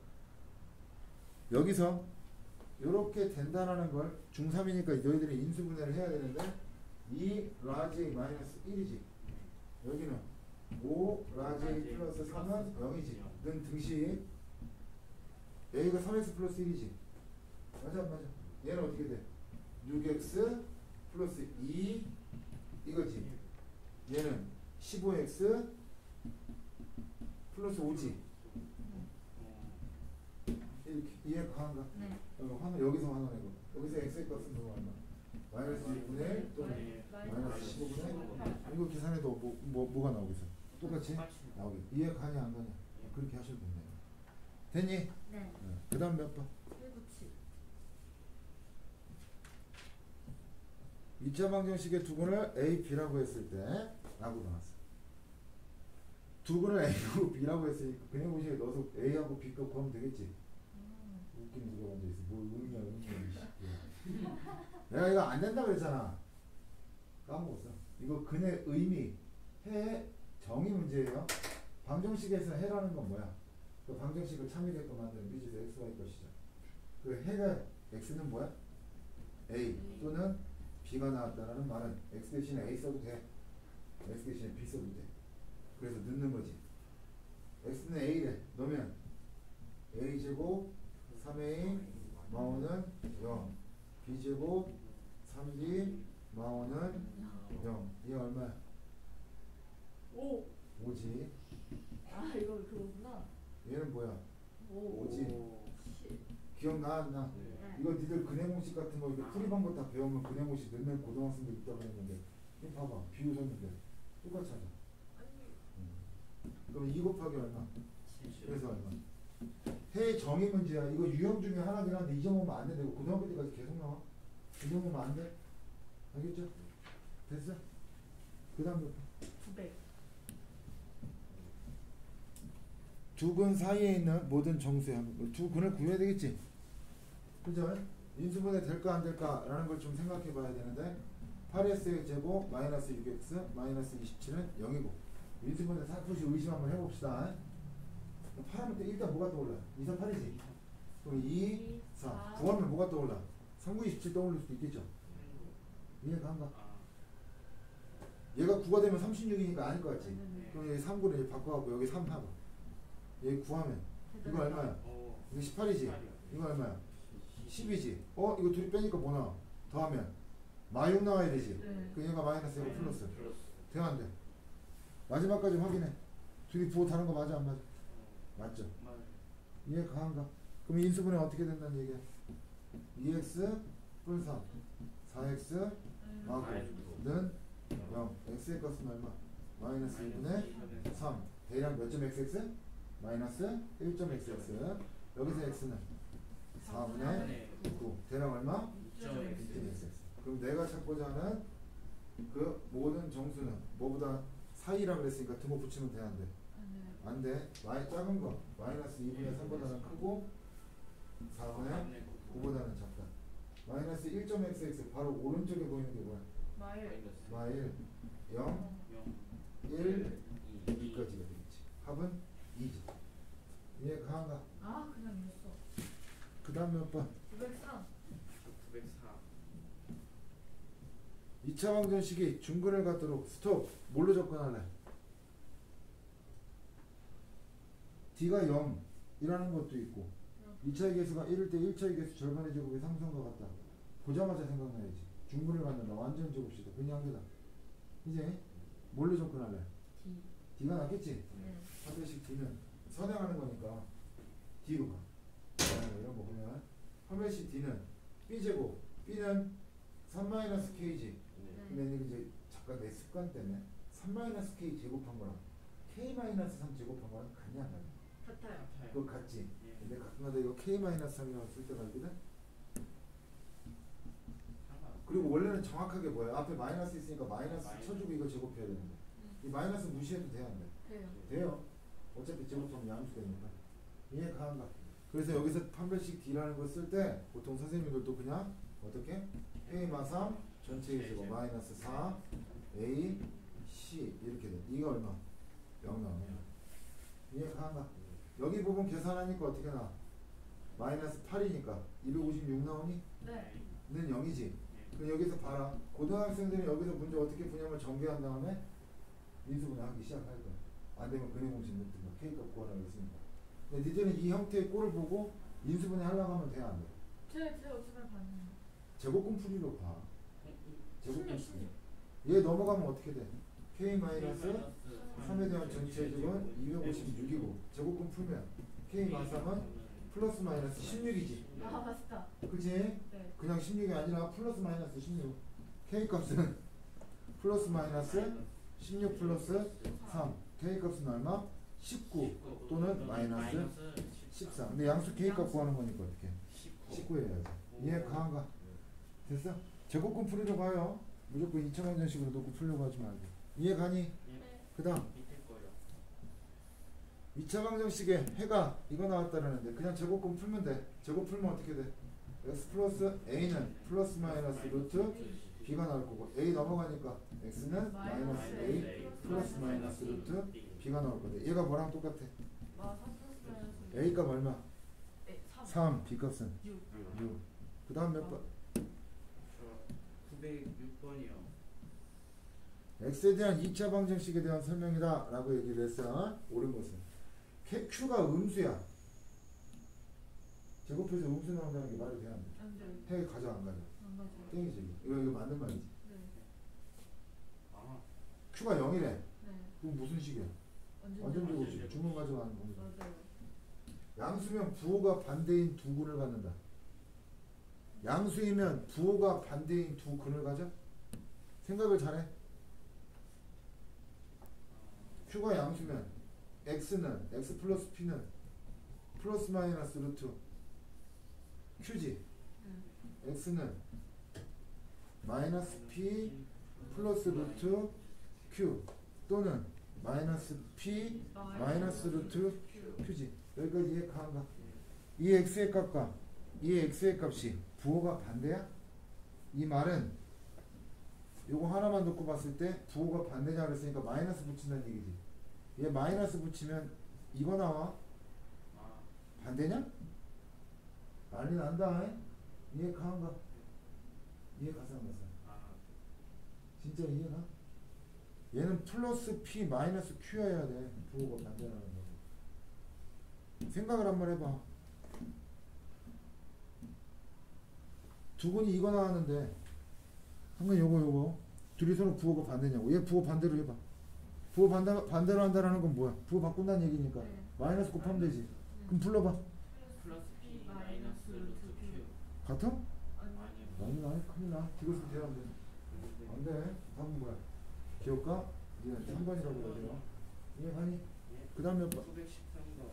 Speaker 1: 여기서 이렇게 된다라는 걸 중삼이니까 너희들이 인수분해를 해야 되는데 이 라지 a 마이너스 일이지. 여기는 오 라지 a 플러스 삼은 영이지. 는 등식 a가 삼 엑스 플러스 일이지. 맞아 맞아. 얘는 어떻게 돼? 육 엑스 플러스 이 이거지. 얘는 십오 엑스 플러스 오지. 이렇게 이해 가한가?
Speaker 2: 네.
Speaker 1: 어, 환 여기서 환원해고 여기서 x의 값은 뭐 얼마? 마이너스 이분의 일 또는 마이너스 십오분의 팔. 이거 계산해도 뭐, 뭐, 뭐가 나오겠어? 똑같이 나오겠. 이해 가냐 안 가냐? 그렇게 하시면 됩니다. 됐니?
Speaker 2: 네.
Speaker 1: 네. 그 다음 몇 번?
Speaker 2: 일구칠.
Speaker 1: 이 차 방정식의 두근을 A, B라고 했을 때 라고 나왔어. 두근을 A하고 B라고 했으니까 그냥 공식에 넣어서 A하고 B 값 구하면 되겠지.
Speaker 2: 음.
Speaker 1: 웃기는 누가 앉아있어. 뭐 의미야 의미야. 내가 이거 안 된다 그랬잖아. 까먹었어. 이거 근의 의미 해 정의 문제예요. 방정식에서 해라는 건 뭐야? 그 방정식을 참이게끔 만드는 미지수 xy 것이죠. 그 해가 x는 뭐야? A 또는 B가 나왔다라는 말은 x 대신에 A 써도 돼. x 대신에 B 써도 돼. 그래서 넣는 거지. x는 A래. 넣으면 A제곱 삼 A 마오는 영 B제곱 삼 B 마오는 영. 이게 얼마야?
Speaker 2: 오.
Speaker 1: 오지.
Speaker 2: 아 이거 그거구나.
Speaker 1: 얘는 뭐야?
Speaker 2: 오.
Speaker 1: 오지.
Speaker 2: 칠.
Speaker 1: 기억나 안 나?
Speaker 2: 네.
Speaker 1: 이거 니들 근해공식 같은 거 이렇게 풀이 방법 다 배우면 근해공식 넣는 고등학생들 있다고 했는데 이거 봐봐. 비웃었는데 똑같이 하자.
Speaker 2: 아니.
Speaker 1: 음. 그럼 이 곱하기 얼마?
Speaker 3: 칠십.
Speaker 1: 그래서 얼마? 해 정의 문제야. 이거 유형 중에 하나긴 한데 이 점 오면 안 돼. 이거 고등학교 때까지 계속 나와. 이 점 오면 안 돼. 알겠죠? 됐어? 그 다음
Speaker 2: 구백.
Speaker 1: 두 근 사이에 있는 모든 정수의 두 근을 구해야 되겠지? 그죠? 인수분해 될까 안 될까 라는 걸 좀 생각해 봐야 되는데 팔 에스 제곱 마이너스 육 엑스 마이너스 이십칠은 영이고 인수분해 살포시 의심 한번 해봅시다. 팔하면 일단 뭐가 떠올라? 이, 삼, 팔이지? 그럼 이, 사 구하면 뭐가 떠올라? 삼, 구, 이십칠 떠오를 수도 있겠죠? 이해가 안 가? 얘가 구가 되면 삼십육이니까 아닐 것 같지?
Speaker 2: 네.
Speaker 1: 그럼 여기 삼, 구를 바꿔갖고 여기 삼 하고 얘 구하면 이거 얼마야?
Speaker 3: 어,
Speaker 1: 이거 십팔이지? 이거 얼마야? 십이지? 어? 이거 둘이 빼니까 뭐 나와? 더하면 마육 나와야 되지?
Speaker 2: 네.
Speaker 1: 그 얘가 마이너스 얘가 플러스
Speaker 3: 플러스.
Speaker 1: 돼 안 돼? 마지막까지 확인해. 둘이 부호 다른 거 맞아 안 맞아? 맞죠?
Speaker 3: 맞아요.
Speaker 1: 이해 가한가? 그럼 인수분해 어떻게 된다는 얘기야? 이 엑스 플러스 삼 사 엑스
Speaker 2: 음.
Speaker 1: 마구는 영 x의 값은 얼마? 마이너스 이분의 삼 대략 몇 점 xx? 마이너스 일 점 xx 여기서 x는 사분의 구 대략 얼마?
Speaker 3: 이 점
Speaker 1: 이 점
Speaker 3: 엑스.
Speaker 1: xx 그럼 내가 찾고자 하는 그 모든 정수는 뭐보다 사이라 그랬으니까 등호 붙이면 돼 안 돼?
Speaker 2: 네.
Speaker 1: 안 돼. 마이 작은 거 마이너스 이분의 삼보다는 크고 사분의 구보다는 작다. 마이너스 일 점 xx 바로 오른쪽에 보이는 게 뭐야?
Speaker 2: 마일.
Speaker 1: 마일 영, 일, 이까지가 되겠지. 합은 이지. 이해 가한가?
Speaker 2: 아 그냥 이랬어.
Speaker 1: 그 다음 몇 번?
Speaker 2: 구백삼.
Speaker 3: 구백사.
Speaker 1: 이 차 방정식이 중근을 갖도록 스톱. 뭘로 접근할래? d가 영이라는 것도 있고 이 차의 개수가 일일 때 일 차의 개수 절반의 제곱이 상수함과 같다. 보자마자 생각나야지. 중근을 갖는다. 완전 제곱식이다. 그냥 한개다. 이제 뭘로 접근할래?
Speaker 2: D.
Speaker 1: d가 낫겠지?
Speaker 2: 네.
Speaker 1: 한배씩 d는 선행하는 거니까 d로 가. 이런 거 보면 한 배씩 d는 b제곱 b는 삼 마이너스 k지. 근데 이제 잠깐 내 습관 때문에 삼 마이너스 k 제곱한 거랑 k 마이너스 삼 제곱한 거랑 같냐 안 같냐?
Speaker 2: 같아요.
Speaker 1: 그거 같지?
Speaker 3: 예.
Speaker 1: 근데 가끔가다 이거 k 마이너스 삼이라고 쓸 때가 있거든? 그리고 원래는 정확하게 뭐야? 앞에 마이너스 있으니까 마이너스
Speaker 3: 마이너스.
Speaker 1: 쳐주고 이거 제곱해야 되는데 이 마이너스 무시해도 돼야 안 돼?
Speaker 2: 돼요.
Speaker 1: 돼요. 어차피 제곱하면 양수되니까. 이해 가한가? 그래서 여기서 판별식 d라는 거 쓸 때 보통 선생님들도 그냥 어떻게? k 마 삼 전체의 제곱 마이너스 사 a c 이렇게 돼. 이거 얼마? 영 나오네. 이해 가한가? 여기 부분 계산하니까 어떻게 나? 마이너스 팔이니까 이백오십육 나오니?
Speaker 2: 네.
Speaker 1: 는 영이지. 그럼 여기서 봐라. 고등학생들은 여기서 문제 어떻게 푸냐면 전개한 다음에 인수분해 하기 시작할 거야. 안 되면 근해 공식 넣든가 K값 구하라고 했으니까. 근데 니들은 이 형태의 꼴을 보고 인수분해 하려고 하면 돼 안 돼?
Speaker 2: 제, 제 어쩌면 봤네요.
Speaker 1: 제곱근 풀이로 봐. 제곱근
Speaker 2: 십육,
Speaker 1: 풀이.
Speaker 2: 십육.
Speaker 1: 얘 넘어가면 어떻게 돼? K 마이너스 삼에 대한 전체 제곱은 이백오십육이고 제곱근 풀면 K 마삼은 플러스 마이너스 십육이지.
Speaker 2: 아 맞다.
Speaker 1: 그치?
Speaker 2: 네.
Speaker 1: 그냥 십육이 아니라 플러스 마이너스 십육. K 값은 플러스 마이너스 십육 플러스 삼. K 값은 얼마? 십구 또는 마이너스 십사. 근데 양수 K 값 구하는 거니까 어떻게? 십구 해야지. 이해 가한가? 됐어? 제곱근 풀이로 봐요. 무조건 이 차 방정식으로 놓고 풀려고 하지 말고. 이해 가니?
Speaker 2: 네.
Speaker 1: 그 다음
Speaker 3: 밑에 거요.
Speaker 1: 이 차 방정식에 해가 이거 나왔다라는데 그냥 제곱근 풀면 돼. 제곱 풀면 어떻게 돼? x 플러스 a는 플러스 마이너스 루트 b가 나올 거고 a 넘어가니까 x는 마이너스 a 플러스 마이너스 루트 b가 나올 건데 얘가 뭐랑 똑같아?
Speaker 2: 아 삼 플러스 마이너스
Speaker 1: a 값 얼마?
Speaker 2: 네, 삼.
Speaker 1: 삼, b 값은
Speaker 2: 육.
Speaker 1: 육. 그 다음 몇 번?
Speaker 3: 저 구백육 번이요.
Speaker 1: x에 대한 이 차 방정식에 대한 설명이다 라고 얘기를 했어. 옳은 것은 q가 음수야. 제곱해서 음수 나온다는 게 말이 돼야 안 돼.
Speaker 2: 안 돼요.
Speaker 1: 해 가져 안 가져?
Speaker 2: 안 가죠.
Speaker 1: 땡이지. 이거 이거 맞는 말이지.
Speaker 2: 네.
Speaker 3: 아,
Speaker 1: q가 영이래.
Speaker 2: 네.
Speaker 1: 그럼 무슨 식이야?
Speaker 2: 완전
Speaker 1: 완전
Speaker 2: 제곱.
Speaker 1: 제곱식. 주문 가져가는 겁니다.
Speaker 2: 맞아요.
Speaker 1: 양수면 부호가 반대인 두 근을 갖는다. 양수이면 부호가 반대인 두 근을 가져? 생각을 잘해. q가 양수면 x는 x 플러스 p는 플러스 마이너스 루트 q지. x는 마이너스 p 플러스 루트 q 또는 마이너스 p 마이너스 루트 q지. 여기까지 이해 가는가? 이 x의 값과 이 x의 값이 부호가 반대야? 이 말은 요거 하나만 놓고 봤을 때 부호가 반대냐 그랬으니까 마이너스 붙인다는 얘기지. 얘 마이너스 붙이면 이거 나와.
Speaker 3: 아,
Speaker 1: 반대냐? 난리 난다. 이해 가는가? 이해 가서 안 가서?
Speaker 3: 아,
Speaker 1: 진짜 이해가? 얘는 플러스 p 마이너스 q여야 돼. 부호가 반대라는 거. 생각을 한번 해봐. 두근이 이거 나왔는데 한근 요거 요거 둘이 서로 부호가 반대냐고. 얘 부호 반대로 해봐. 부호 반대, 반대로 한다라는 건 뭐야? 부호 바꾼다는 얘기니까
Speaker 2: 네.
Speaker 1: 마이너스 곱하면 되지. 그럼 불러봐.
Speaker 3: 플러스 p 마이너스 루트 q.
Speaker 1: 같아?
Speaker 3: 아니요.
Speaker 1: 아니 아니 큰일 나. 이것은 돼야 안 돼. 안 돼. 답은 뭐야? 기억가? 이게 삼 번이라고 해야 돼요. 이해가니? 그 다음에 몇 번?
Speaker 3: 구백십삼 번.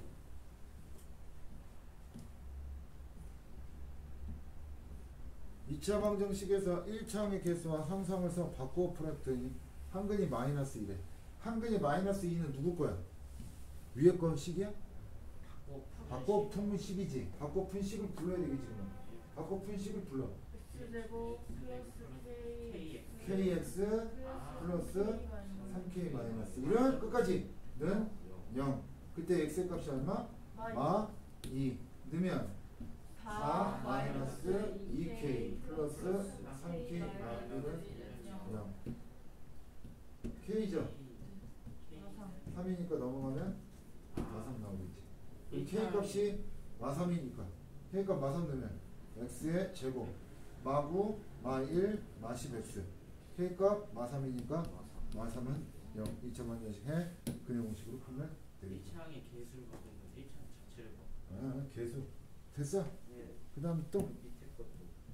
Speaker 1: 이 차 방정식에서 일 차항의 개수와 상상을 써 바꾸어 풀었더니 한근이 마이너스 이래. 한근이 마이너스 이는 누구 거야? 위에 거 식이야? 바꿔 푼 식이지. 바꿔 푼 식을 불러야 되겠지. 그럼. 바꿔 푼 식을 불러.
Speaker 2: x제곱 플러스 k
Speaker 1: kx 플러스 삼 케이 마이너스 이런 끝까지는 영. 그때 x의 값이 얼마? 마 이. 넣으면 사 마이너스 이 케이 플러스 삼 케이 마이너스 영. k죠? 삼이니까 넘어가면 마삼 나오겠지. 그럼 k 값이 마삼이니까 k 값 마삼 넣으면 x의 제곱 마구 마일 마십 x k 값 마삼이니까 마삼은 영. 이 차 방정식 해 그냥 공식으로 풀면 되겠지.
Speaker 3: 일 차항의 개수를 바꾸는 일 차항 자체를 바꾸는.
Speaker 1: 아, 개수 됐어?
Speaker 3: 네.
Speaker 1: 그 다음 또
Speaker 3: 밑에 것도.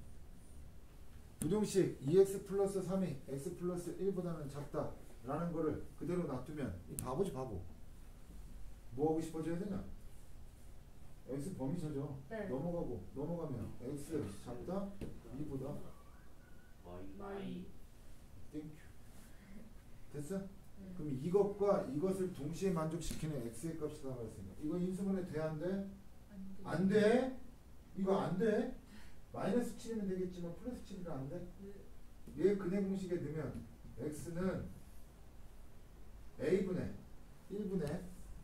Speaker 1: 부등식 이 엑스 플러스 삼이 x 플러스 일보다는 작다 라는 거를 그대로 놔두면 이 바보지 바보. 뭐 하고 싶어져야 되냐? x 범위 찾아.
Speaker 2: 네.
Speaker 1: 넘어가고 넘어가면 x 작다 이보다
Speaker 3: y.
Speaker 1: 땡큐. 됐어? 그럼 이것과 이것을 동시에 만족시키는 x의 값이 나와 있으니까 이거 인수분해 돼 안 돼? 안 돼? 이거 안 돼? 마이너스 칠이면 되겠지만 플러스 칠이면 안 돼? 얘 근해 공식에 넣으면 x는 a분의 일분의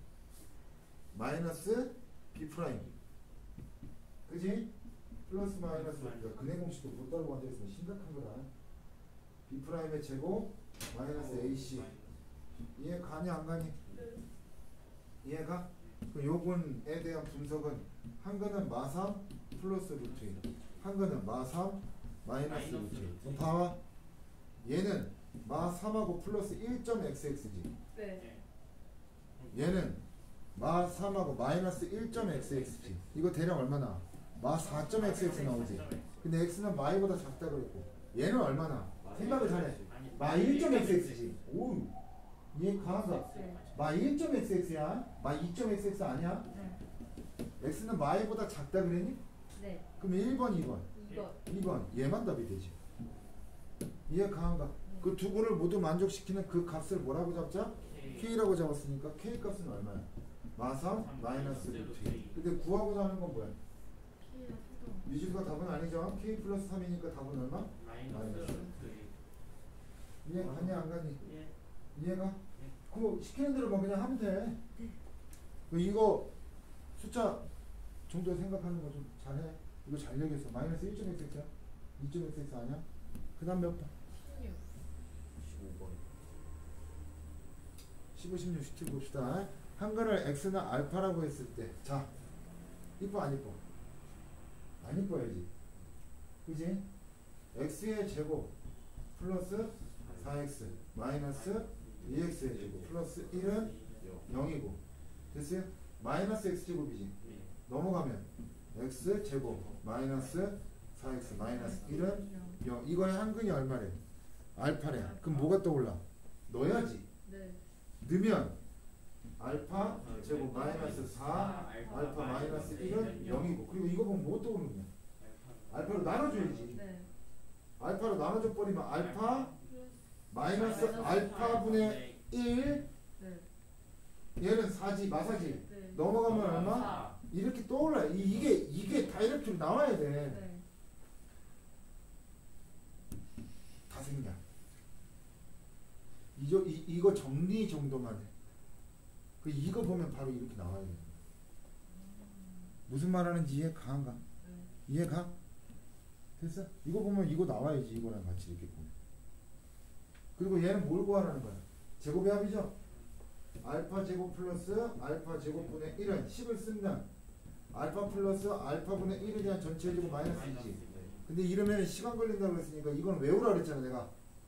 Speaker 1: 마이너스 b 프라임 그지? 플러스 마이너스 그러니까 근해 공식도 못 따르고 앉아있으면 심각한 거다. b 프라임의 제곱 마이너스 ac 이해 가니 안 가니? 이해가? 그럼 요건에 대한 분석은 한 거는 마삼 플러스 루트 일 한 거는 마삼 마이너스 루트 일. 그럼 봐봐. 얘는 마삼하고 플러스 일 점 엑스엑스지.
Speaker 2: 네.
Speaker 1: 얘는 마삼하고 마이너스 일 점 엑스엑스지. 이거 대략 얼마나? 마 사 점 엑스엑스 나오지. 근데 x는 마이보다 작다 그랬고 얘는 얼마나? 생각을 잘해. 마 일 점 엑스엑스지. 오, 얘 강하다. 마 일 점 엑스엑스야. 마 이 점 엑스엑스 아니야?
Speaker 2: 네.
Speaker 1: x는 마이보다 작다 그랬니?
Speaker 2: 네.
Speaker 1: 그럼 일 번, 이 번.
Speaker 2: 이거.
Speaker 1: 이 번 얘만 답이 되지. 이해 강한가? 그 두 분을 모두 만족시키는 그 값을 뭐라고 잡자? k라고 잡았으니까 k 값은 얼마야? 마삼 마이너스 루트 이. 근데 구하고자 하는 건 뭐야?
Speaker 2: k랑 수동.
Speaker 1: 미지수가 답은 아니죠. k 플러스 삼이니까 답은 얼마?
Speaker 3: 마이너스 루트 일.
Speaker 1: 이해 가니 안 가니?
Speaker 3: 예.
Speaker 1: 이해가? 그거 시키는 대로 뭐 그냥 하면 돼. 그 이거 숫자 정도 생각하는 거 좀 잘해. 이거 잘 얘기했어. 마이너스 일 점 엑스엑스야? 이 점 엑스엑스 아니야? 그 다음 몇 번?
Speaker 2: 십육.
Speaker 3: 십오 번.
Speaker 1: 십오, 십육, 십칠 봅시다. 한글을 x는 알파라고 했을 때, 자, 이뻐 안 이뻐? 안 이뻐야지. 그지? x의 제곱 플러스 사 엑스 마이너스 이 엑스의 제곱 플러스 일은 영이고 됐어요? 마이너스 x 제곱이지.
Speaker 3: 예.
Speaker 1: 넘어가면 x 제곱 마이너스 사 엑스 마이너스 일은 영. 이거의 한근이 얼마래? 알파래. 그럼 뭐가 떠올라? 넣어야지.
Speaker 2: 네.
Speaker 1: 넣으면 알파 제곱 마이너스 사 알파 마이너스 일은 영이고 그리고 이거 보면 뭐 떠오르는 거야? 알파로 나눠줘야지.
Speaker 2: 네.
Speaker 1: 알파로 나눠줘 버리면 알파
Speaker 2: 플러스
Speaker 1: 마이너스 알파분의 일
Speaker 2: 네.
Speaker 1: 얘는 사지 마사지
Speaker 2: 네.
Speaker 1: 넘어가면 얼마? 이렇게 떠올라. 이, 이게 이게 다이렉트로 나와야 돼.
Speaker 2: 네.
Speaker 1: 다 생략. 이저 이 이거 정리 정도만 해. 그 이거 보면 바로 이렇게 나와야 돼. 무슨 말하는지 이해 가한가?
Speaker 2: 네.
Speaker 1: 이해가? 됐어? 이거 보면 이거 나와야지 이거랑 같이 이렇게 보면. 그리고 얘는 뭘 구하라는 거야? 제곱의 합이죠? 알파 제곱 플러스 알파 제곱분의 일은 십을 쓰면 알파 플러스 알파분의 일에 대한 전체 제곱 마이너스 이지. 근데 이러면 시간 걸린다고 그랬으니까 이건 외우라 그랬잖아 내가.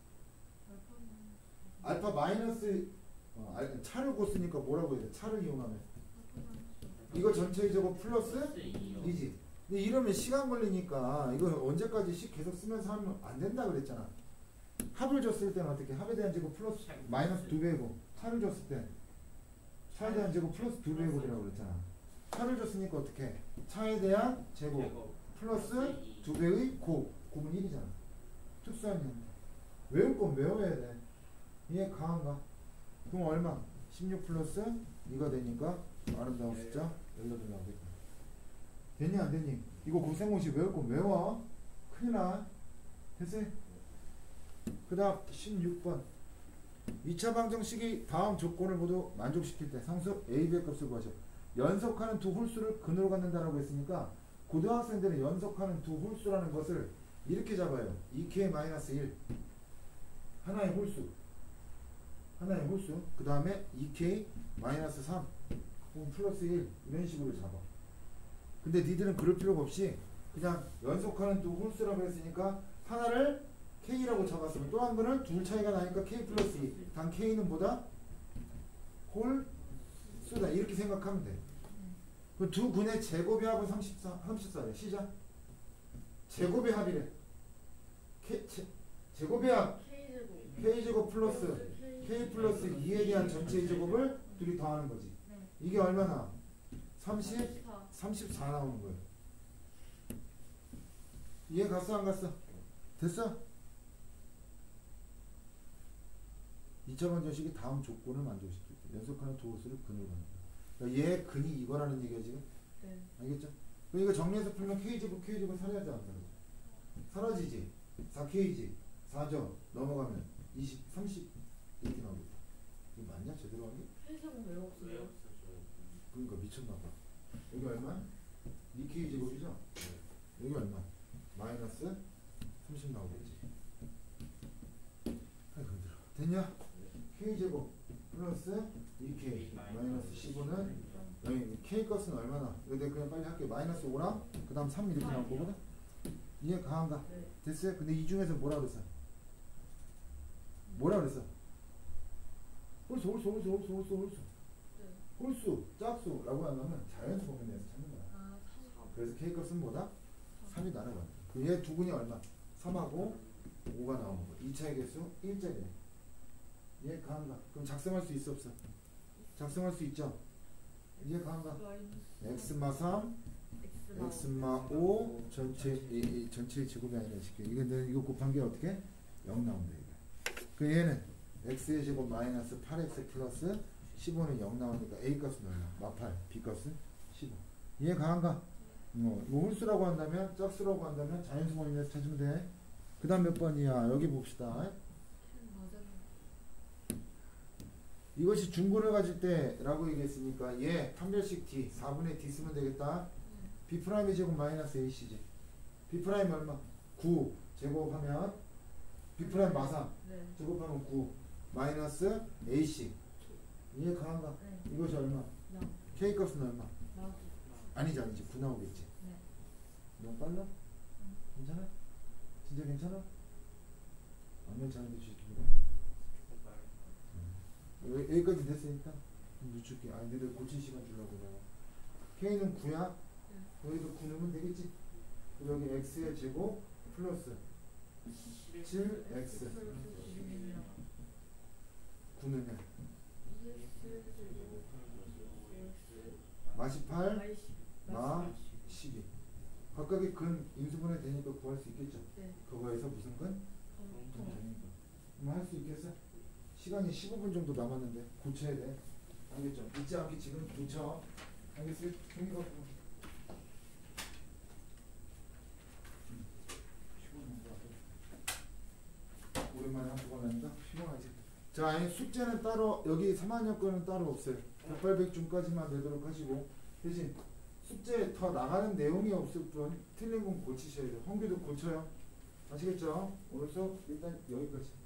Speaker 1: 알파 마이너스 어, 알, 차를 곧 쓰니까 뭐라고 해야 돼? 차를 이용하면 이거 전체 제곱 플러스 이지. 근데 이러면 시간 걸리니까 이거 언제까지 식 계속 쓰면서 하면 안 된다 그랬잖아. 합을 줬을 때는 어떻게? 합에 대한 제곱 플러스 마이너스 두 배고 차를 줬을 때 차에 대한 제곱 플러스 두 배곱이라고 그랬잖아. 차를 줬으니까 어떻게? 차에 대한 제곱 플러스 두 배의 곱. 곱은 일이잖아. 특수한 형. 외울 건 외워야 돼. 이해 가한가? 그럼 얼마? 십육 플러스 이가 되니까 아름다운 숫자 여기다 두면 안 돼. 됐니 안 됐니? 이거 고생공식 외울 건 외워. 큰일 나. 됐어? 그 다음 십육 번 이 차 방정식이 다음 조건을 모두 만족시킬 때 상수 a, b의 값을 구하죠. 연속하는 두 홀수를 근으로 갖는다라고 했으니까 고등학생들은 연속하는 두 홀수라는 것을 이렇게 잡아요. 이 케이 마이너스 일 하나의 홀수 하나의 홀수 그 다음에 이 케이 마이너스 삼 혹은 플러스 일 이런 식으로 잡아. 근데 니들은 그럴 필요가 없이 그냥 연속하는 두 홀수라고 했으니까 하나를 K라고 잡았으면 또 한 번은 둘 차이가 나니까 K 플러스 이. 단 K는 뭐다? 홀수다. 이렇게 생각하면 돼. 그 두 근의 제곱의 합은 삼십사, 삼십사래. 시작. 제곱의 합이래. K, 제, 제곱의 합.
Speaker 2: K제곱.
Speaker 1: K제곱 플러스 K 플러스 이에 대한 전체의 제곱을 둘이 더하는 거지.
Speaker 2: 네.
Speaker 1: 이게 얼마나? 삼십,
Speaker 2: 삼십사.
Speaker 1: 삼십사 나오는 거예요. 이해 갔어 안 갔어? 됐어? 이 차 방정식이 다음 조건을 만족시킬 때 연속하는 두 홀수를 근으로 갖는 거야. 그러니까 얘 근이 이거라는 얘기야 지금.
Speaker 2: 네.
Speaker 1: 알겠죠? 그럼 이거 정리해서 풀면 K제곱 K제곱 사라지지 안 사라져? 사라지지. 사 케이지. 사죠. 넘어가면 이십, 삼십 이렇게 나오겠다. 이거 맞냐? 제대로 한 게?
Speaker 2: K제곱 왜 없어요?
Speaker 1: 그러니까 미쳤나봐. 여기 얼마? 이 케이제곱이죠? 여기 얼마? 마이너스 삼십 나오겠지. 아이고 힘들어. 됐냐? K제곱 플러스 이 케이 마이너스 십오는 여기 K 값은 얼마나? 이거 내가 그냥 빨리 할게. 마이너스 오랑 그 다음 삼 이렇게 나올 거거든? 이해 가한가?
Speaker 2: 네.
Speaker 1: 됐어요? 근데 이 중에서 뭐라 그랬어? 뭐라 그랬어? 홀수 홀수 홀수 홀수 홀수 홀수
Speaker 2: 네.
Speaker 1: 홀수 짝수라고 하면 자연수 범위 내에서 찾는 거야.
Speaker 2: 아, 삼.
Speaker 1: 그래서 K 값은 뭐다? 삼이 나는 거야. 그 얘 두 근이 얼마? 삼하고 오가 나오는 거야. 이 차의 개수 일자리네. 이해 가한가? 그럼 작성할 수 있어 없어? 작성할 수 있죠? 이해 가한가? x마 삼, x마 오 전체 이, 이 전체 제곱이 아니라 쉽게 이거 내 이거 곱한 게 어떻게? 영 나온다 이거. 그 얘는 x의 제곱 마이너스 팔 엑스 플러스 십오는 영 나오니까 a 값은 얼마? 마팔, b 값은 십오. 이해 가한가? 어, 이거 홀수라고 한다면 짝수라고 한다면 자연수 범위에서 찾으면 돼. 그 다음 몇 번이야? 여기 봅시다.
Speaker 2: 맞아요.
Speaker 1: 이것이 중근을 가질 때라고 얘기했으니까 얘 판별식 d 사분의 d 쓰면 되겠다. b 프라임의 제곱 마이너스 ac지. b 프라임 얼마? 구 제곱하면 b 프라임 마삼
Speaker 2: 네.
Speaker 1: 제곱하면 구 마이너스 ac. 이해 가한가?
Speaker 2: 네.
Speaker 1: 이것이 얼마?
Speaker 2: 나.
Speaker 1: k 값은 얼마?
Speaker 2: 나.
Speaker 1: 아니지 아니지 구 나오겠지.
Speaker 2: 네.
Speaker 1: 너무 빨라? 괜찮아? 진짜 괜찮아? 안 괜찮은데 주식이가? 여기까지 됐으니까 늦출게. 아 너희들 고칠 시간 주려고 내가. K는 구야.
Speaker 2: 네.
Speaker 1: 여기도 구 넣으면 되겠지. 여기 X의 제곱 플러스 칠 엑스 구 넣으면 마십팔,
Speaker 2: 아이씨.
Speaker 1: 마, 십이. 각각의 근 인수분해 되니까 구할 수 있겠죠.
Speaker 2: 네.
Speaker 1: 그거에서 무슨 근?
Speaker 2: 어,
Speaker 1: 근
Speaker 2: 더.
Speaker 1: 되니까. 그럼 할 수 있겠어? 시간이 십오 분 정도 남았는데 고쳐야 돼. 알겠죠? 잊지 않게 지금 고쳐. 알겠어요? 종이 갖고. 음. 피곤한 거 같아. 오랜만에 한 번 하니까 피곤하지. 자, 이 숙제는 따로 여기 삼 학년 거는 따로 없어요. 백발백중까지만 내도록 하시고 대신 숙제 더 나가는 내용이 없을 뿐 틀린 건 고치셔야 돼요. 홍기도 고쳐요. 아시겠죠? 오늘 수업 일단 여기까지.